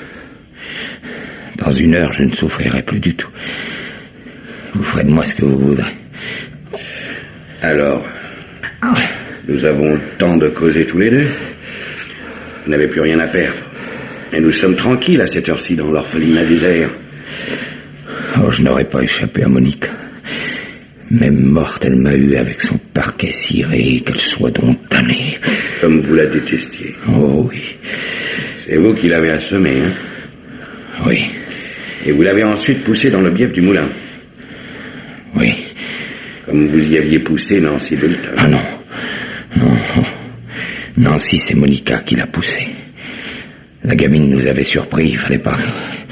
Dans 1 heure, je ne souffrirai plus du tout. Vous ferez de moi ce que vous voudrez. Alors, nous avons le temps de causer tous les deux. Vous n'avez plus rien à perdre. Et nous sommes tranquilles à cette heure-ci dans l'orphelinat désert. Oh, je n'aurais pas échappé à Monica. Même morte, elle m'a eu avec son parquet ciré, qu'elle soit donc damnée. Comme vous la détestiez. Oh oui. C'est vous qui l'avez assommée, hein? Oui. Et vous l'avez ensuite poussée dans le bief du moulin. Oui. Comme vous y aviez poussé Nancy Belton. Ah non. Non. Nancy, c'est Monica qui l'a poussée. La gamine nous avait surpris, il fallait pas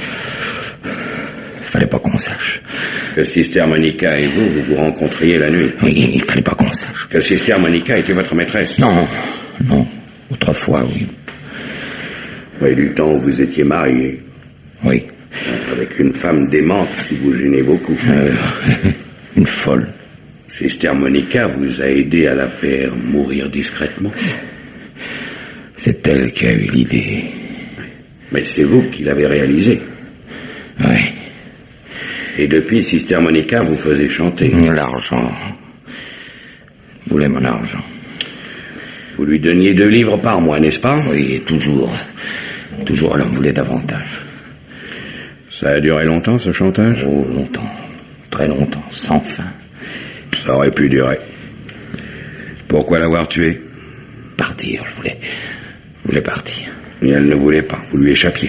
qu'on sache. Que Sister Monica et vous vous rencontriez la nuit. Oui, il fallait pas qu'on sache. Que Sister Monica était votre maîtresse. Non. Autrefois, oui. Oui, du temps où vous étiez marié. Oui. Avec une femme démente qui vous gênait beaucoup. Une folle. Sister Monica vous a aidé à la faire mourir discrètement. C'est elle qui a eu l'idée. Mais c'est vous qui l'avez réalisée. Oui. Et depuis, Sister Monica vous faisait chanter. L'argent. Vous voulez mon argent. Vous lui donniez 2 livres par mois, n'est-ce pas? Oui, toujours. Toujours, elle en voulait davantage. Ça a duré longtemps, ce chantage? Oh, longtemps. Très longtemps, sans fin. Ça aurait pu durer. Pourquoi l'avoir tuée? Partir, je voulais partir. Et elle ne voulait pas, vous lui échappiez.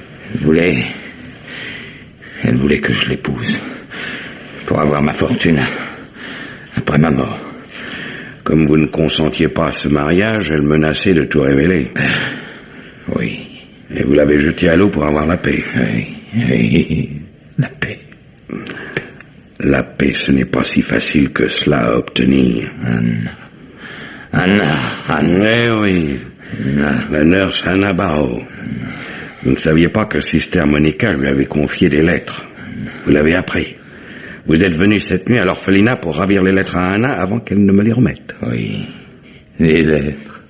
Elle voulait que je l'épouse. Pour avoir ma fortune après ma mort. Comme vous ne consentiez pas à ce mariage, elle menaçait de tout révéler. Oui. Et vous l'avez jetée à l'eau pour avoir la paix. Oui. La paix. La paix, ce n'est pas si facile que cela à obtenir. Anna. Oui. La nurse Anna Barrow. Vous ne saviez pas que Sister Monica lui avait confié des lettres. Vous l'avez appris. Vous êtes venu cette nuit à l'orphelinat pour ravir les lettres à Anna avant qu'elle ne me les remette. Oui. Les lettres.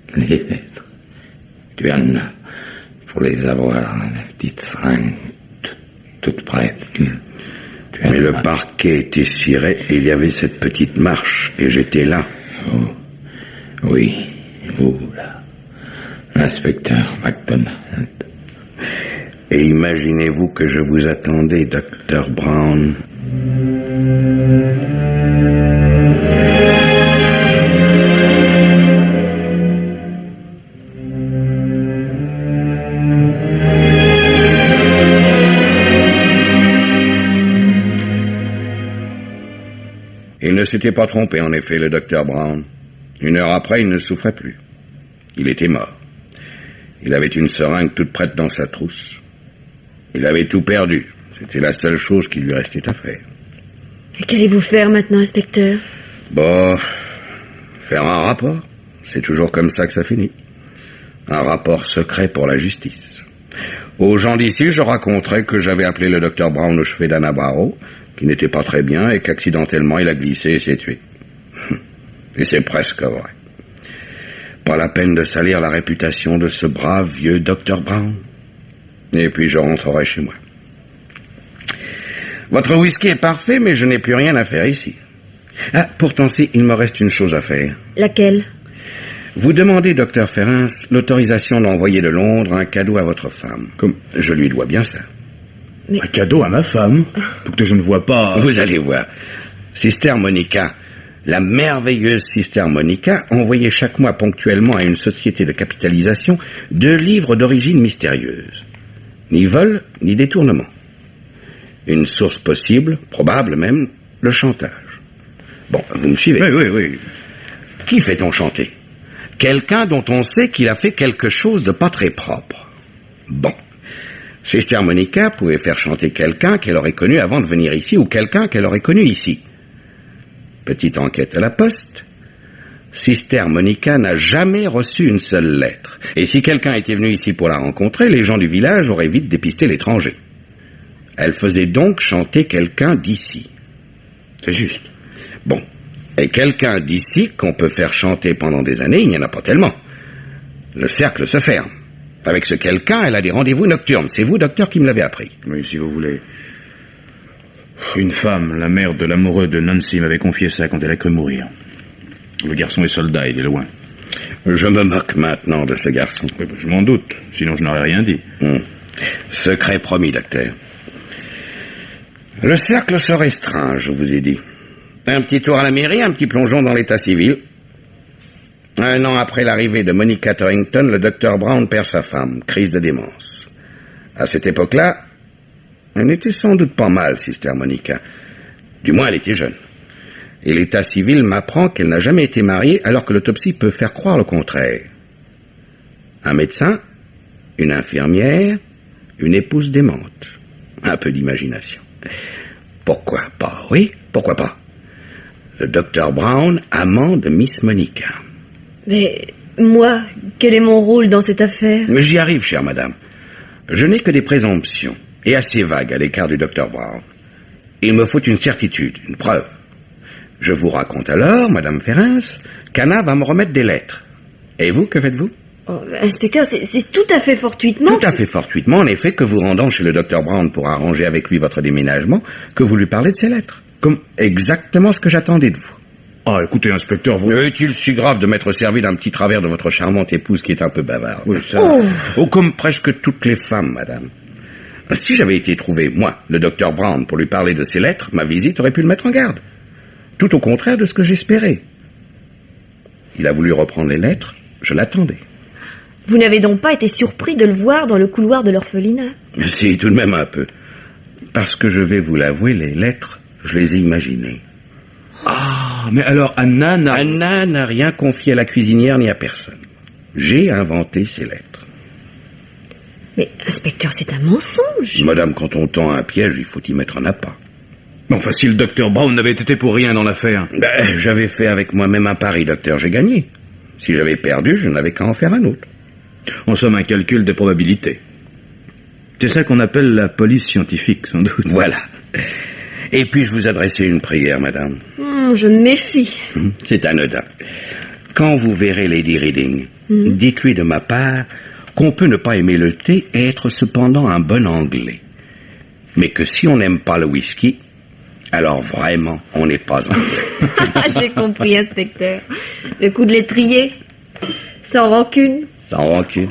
Tu en as pour les avoir, la petite seringue, toute prête. Mais le parquet était ciré et il y avait cette petite marche et j'étais là. Oh. Oui. Vous, là. L'inspecteur MacDonald. Et imaginez-vous que je vous attendais, Dr. Brown. Il ne s'était pas trompé, en effet, le Dr. Brown. 1 heure après, il ne souffrait plus. Il était mort. Il avait une seringue toute prête dans sa trousse. Il avait tout perdu. C'était la seule chose qui lui restait à faire. Et qu'allez-vous faire maintenant, inspecteur? Faire un rapport. C'est toujours comme ça que ça finit. Un rapport secret pour la justice. Aux gens d'ici, je raconterai que j'avais appelé le Dr. Brown au chevet d'Anna Barrow, qui n'était pas très bien et qu'accidentellement il a glissé et s'est tué. Et c'est presque vrai. Pas la peine de salir la réputation de ce brave vieux Dr. Brown. Et puis je rentrerai chez moi. Votre whisky est parfait, mais je n'ai plus rien à faire ici. Ah, pourtant si, il me reste une chose à faire. Laquelle? Vous demandez, Dr. Ferrins, l'autorisation d'envoyer de Londres un cadeau à votre femme. Comme je lui dois bien ça. Mais... Un cadeau à ma femme? Pour que je ne vois pas... Vous allez voir. Sister Monica, la merveilleuse Sister Monica, envoyait chaque mois ponctuellement à une société de capitalisation 2 livres d'origine mystérieuse. Ni vol, ni détournement. Une source possible, probable même, le chantage. Bon, vous me suivez? Oui. Qui fait-on chanter? Quelqu'un dont on sait qu'il a fait quelque chose de pas très propre. Bon. Sister Monica pouvait faire chanter quelqu'un qu'elle aurait connu avant de venir ici ou quelqu'un qu'elle aurait connu ici. Petite enquête à la poste. Sister Monica n'a jamais reçu une seule lettre. Et si quelqu'un était venu ici pour la rencontrer, les gens du village auraient vite dépisté l'étranger. Elle faisait donc chanter quelqu'un d'ici. C'est juste. Bon. Et quelqu'un d'ici qu'on peut faire chanter pendant des années, il n'y en a pas tellement. Le cercle se ferme. Avec ce quelqu'un, elle a des rendez-vous nocturnes. C'est vous, docteur, qui me l'avez appris. Oui, si vous voulez. Une femme, la mère de l'amoureux de Nancy, m'avait confié ça quand elle a cru mourir. Le garçon est soldat, il est loin. Je me moque maintenant de ce garçon. Oui, je m'en doute, sinon je n'aurais rien dit. Secret promis, docteur. Le cercle se restreint, je vous ai dit. Un petit tour à la mairie, un petit plongeon dans l'état civil. 1 an après l'arrivée de Monica Torrington, le docteur Brown perd sa femme, crise de démence. À cette époque-là, elle n'était sans doute pas mal, Sister Monica. Du moins, elle était jeune. Et l'état civil m'apprend qu'elle n'a jamais été mariée, alors que l'autopsie peut faire croire le contraire. Un médecin, une infirmière, une épouse démente. Un peu d'imagination. Pourquoi pas? Oui, pourquoi pas? Le docteur Brown, amant de Miss Monica. Mais moi, quel est mon rôle dans cette affaire? Mais j'y arrive, chère madame. Je n'ai que des présomptions, et assez vagues à l'écart du docteur Brown. Il me faut une certitude, une preuve. Je vous raconte alors, madame Ferrens, qu'Anna va me remettre des lettres. Et vous, que faites-vous? Oh, inspecteur, c'est tout à fait fortuitement. Tout à fait fortuitement, en effet, que vous rendant chez le docteur Brown pour arranger avec lui votre déménagement, que vous lui parlez de ces lettres. Comme exactement ce que j'attendais de vous. Ah, écoutez, inspecteur, vous... Est-il si grave de m'être servi d'un petit travers de votre charmante épouse qui est un peu bavarde? Oui, ça... Oh, comme presque toutes les femmes, madame. Si j'avais été trouvé, moi, le docteur Brown, pour lui parler de ces lettres, ma visite aurait pu le mettre en garde. Tout au contraire de ce que j'espérais. Il a voulu reprendre les lettres, je l'attendais. Vous n'avez donc pas été surpris de le voir dans le couloir de l'orphelinat? Si, tout de même un peu. Parce que je vais vous l'avouer, les lettres, je les ai imaginées. Ah, mais alors Anna n'a rien confié à la cuisinière ni à personne. J'ai inventé ces lettres. Mais, inspecteur, c'est un mensonge. Madame, quand on tend un piège, il faut y mettre un appât. Mais enfin, si le docteur Brown n'avait été pour rien dans l'affaire... J'avais fait avec moi-même un pari, docteur, j'ai gagné. Si j'avais perdu, je n'avais qu'à en faire un autre. En somme, un calcul des probabilités. C'est ça qu'on appelle la police scientifique, sans doute. Voilà. Et puis-je vous adresser une prière, madame? Je me méfie. C'est anodin. Quand vous verrez Lady Reading, dites-lui de ma part qu'on peut ne pas aimer le thé et être cependant un bon Anglais. Mais que si on n'aime pas le whisky, alors vraiment, on n'est pas Anglais. J'ai compris, inspecteur. Le coup de l'étrier, sans rancune. Sans rancune.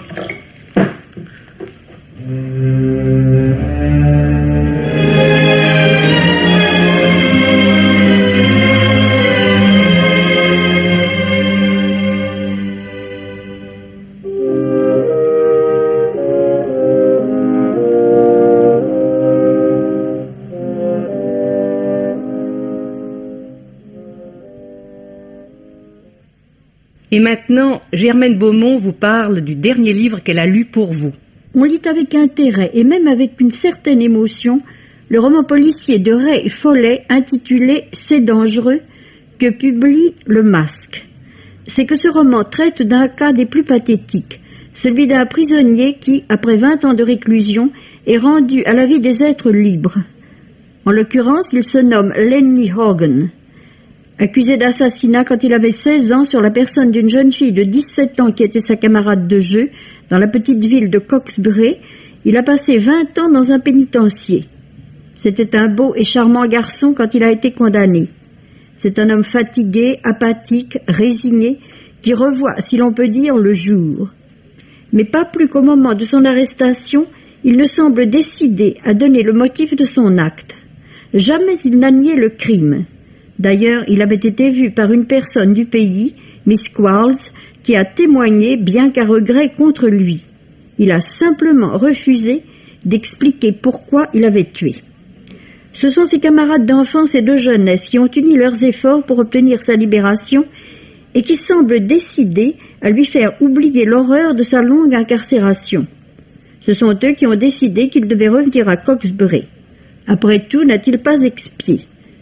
Et maintenant, Germaine Beaumont vous parle du dernier livre qu'elle a lu pour vous. On lit avec intérêt et même avec une certaine émotion le roman policier de Ray Follet intitulé « C'est dangereux » que publie Le Masque. C'est que ce roman traite d'un cas des plus pathétiques, celui d'un prisonnier qui, après 20 ans de réclusion, est rendu à la vie des êtres libres. En l'occurrence, il se nomme Lenny Hogan. Accusé d'assassinat quand il avait 16 ans sur la personne d'une jeune fille de 17 ans qui était sa camarade de jeu dans la petite ville de Coxbury, il a passé 20 ans dans un pénitencier. C'était un beau et charmant garçon quand il a été condamné. C'est un homme fatigué, apathique, résigné, qui revoit, si l'on peut dire, le jour. Mais pas plus qu'au moment de son arrestation, il ne semble décidé à donner le motif de son acte. Jamais il n'a nié le crime. D'ailleurs, il avait été vu par une personne du pays, Miss Quarles, qui a témoigné, bien qu'à regret, contre lui. Il a simplement refusé d'expliquer pourquoi il avait tué. Ce sont ses camarades d'enfance et de jeunesse qui ont uni leurs efforts pour obtenir sa libération et qui semblent décidés à lui faire oublier l'horreur de sa longue incarcération. Ce sont eux qui ont décidé qu'il devait revenir à Coxbury. Après tout, n'a-t-il pas expié?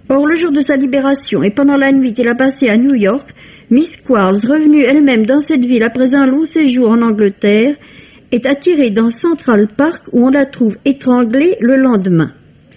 Or, le jour de sa libération et pendant la nuit qu'il a passée à New York, Miss Quarles, revenue elle-même dans cette ville après un long séjour en Angleterre, est attirée dans Central Park où on la trouve étranglée le lendemain.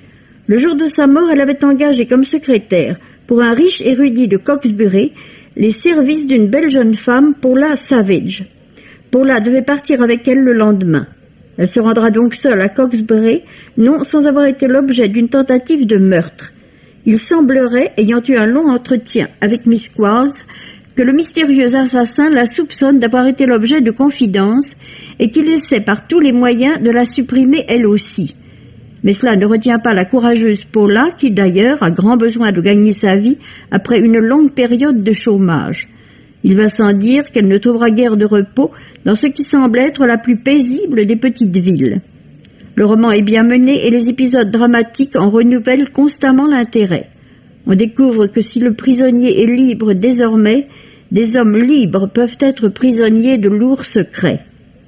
Le jour de sa mort, elle avait engagé comme secrétaire pour un riche érudit de Cokesbury les services d'une belle jeune femme, Paula Savage. Paula devait partir avec elle le lendemain. Elle se rendra donc seule à Cokesbury, non sans avoir été l'objet d'une tentative de meurtre. Il semblerait, ayant eu un long entretien avec Miss Quarles, que le mystérieux assassin la soupçonne d'avoir été l'objet de confidences et qu'il essaie par tous les moyens de la supprimer elle aussi. Mais cela ne retient pas la courageuse Paula, qui d'ailleurs a grand besoin de gagner sa vie après une longue période de chômage. Il va sans dire qu'elle ne trouvera guère de repos dans ce qui semble être la plus paisible des petites villes. Le roman est bien mené et les épisodes dramatiques en renouvellent constamment l'intérêt. On découvre que si le prisonnier est libre désormais, des hommes libres peuvent être prisonniers de lourds secrets.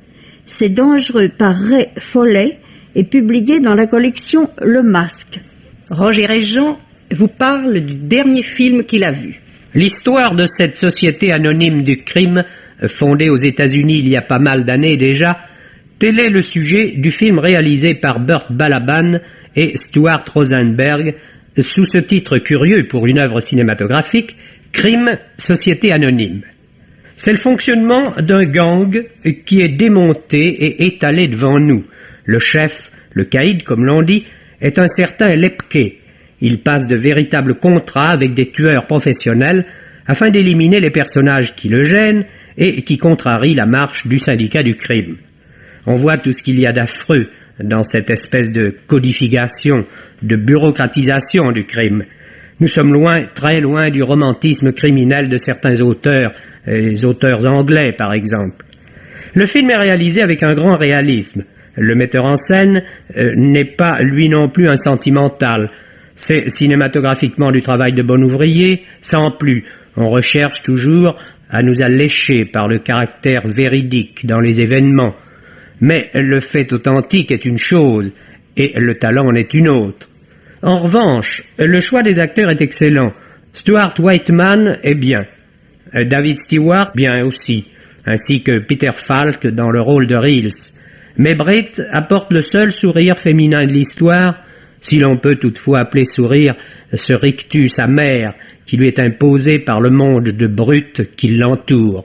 C'est dangereux par Ray Foley et publié dans la collection Le Masque. Roger Régent vous parle du dernier film qu'il a vu. L'histoire de cette société anonyme du crime, fondée aux États-Unis il y a pas mal d'années déjà, tel est le sujet du film réalisé par Burt Balaban et Stuart Rosenberg, sous ce titre curieux pour une œuvre cinématographique, Crime, Société Anonyme. C'est le fonctionnement d'un gang qui est démonté et étalé devant nous. Le chef, le caïd comme l'on dit, est un certain Lepke. Il passe de véritables contrats avec des tueurs professionnels afin d'éliminer les personnages qui le gênent et qui contrarient la marche du syndicat du crime. On voit tout ce qu'il y a d'affreux dans cette espèce de codification, de bureaucratisation du crime. Nous sommes loin, très loin du romantisme criminel de certains auteurs, les auteurs anglais par exemple. Le film est réalisé avec un grand réalisme. Le metteur en scène n'est pas lui non plus un sentimental. C'est cinématographiquement du travail de bon ouvrier, sans plus. On recherche toujours à nous allécher par le caractère véridique dans les événements. Mais le fait authentique est une chose, et le talent en est une autre. En revanche, le choix des acteurs est excellent. Stuart Whiteman est bien. David Stewart, bien aussi, ainsi que Peter Falk dans le rôle de Reels. Mais Britt apporte le seul sourire féminin de l'histoire, si l'on peut toutefois appeler sourire ce rictus amer qui lui est imposé par le monde de brutes qui l'entoure.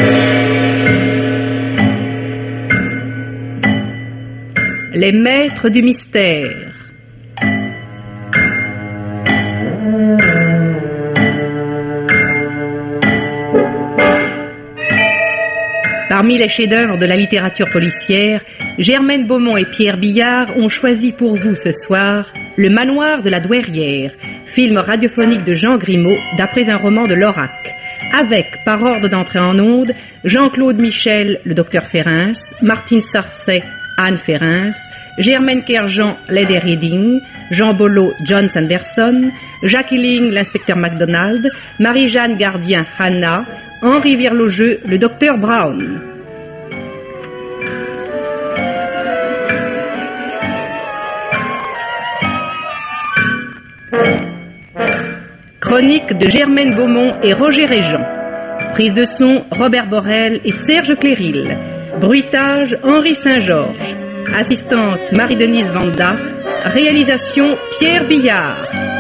Les maîtres du mystère. Parmi les chefs-d'œuvre de la littérature policière, Germaine Beaumont et Pierre Billard ont choisi pour vous ce soir Le Manoir de la Douairière, film radiophonique de Jean Grimaud d'après un roman de Lorac, avec, par ordre d'entrée en onde, Jean-Claude Michel, le docteur Ferrins, Martine Sarcey, Anne Ferrins, Germaine Kerjean, Lady Reading, Jean Bollot, John Sanderson, Jacques Illing, l'inspecteur MacDonald, Marie-Jeanne Gardien, Hannah, Henri Virlogeux, le docteur Brown. Chronique de Germaine Beaumont et Roger Régent. Prise de son, Robert Borel et Serge Cléril. Bruitage, Henri Saint-Georges. Assistante, Marie-Denise Vanda. Réalisation, Pierre Billard.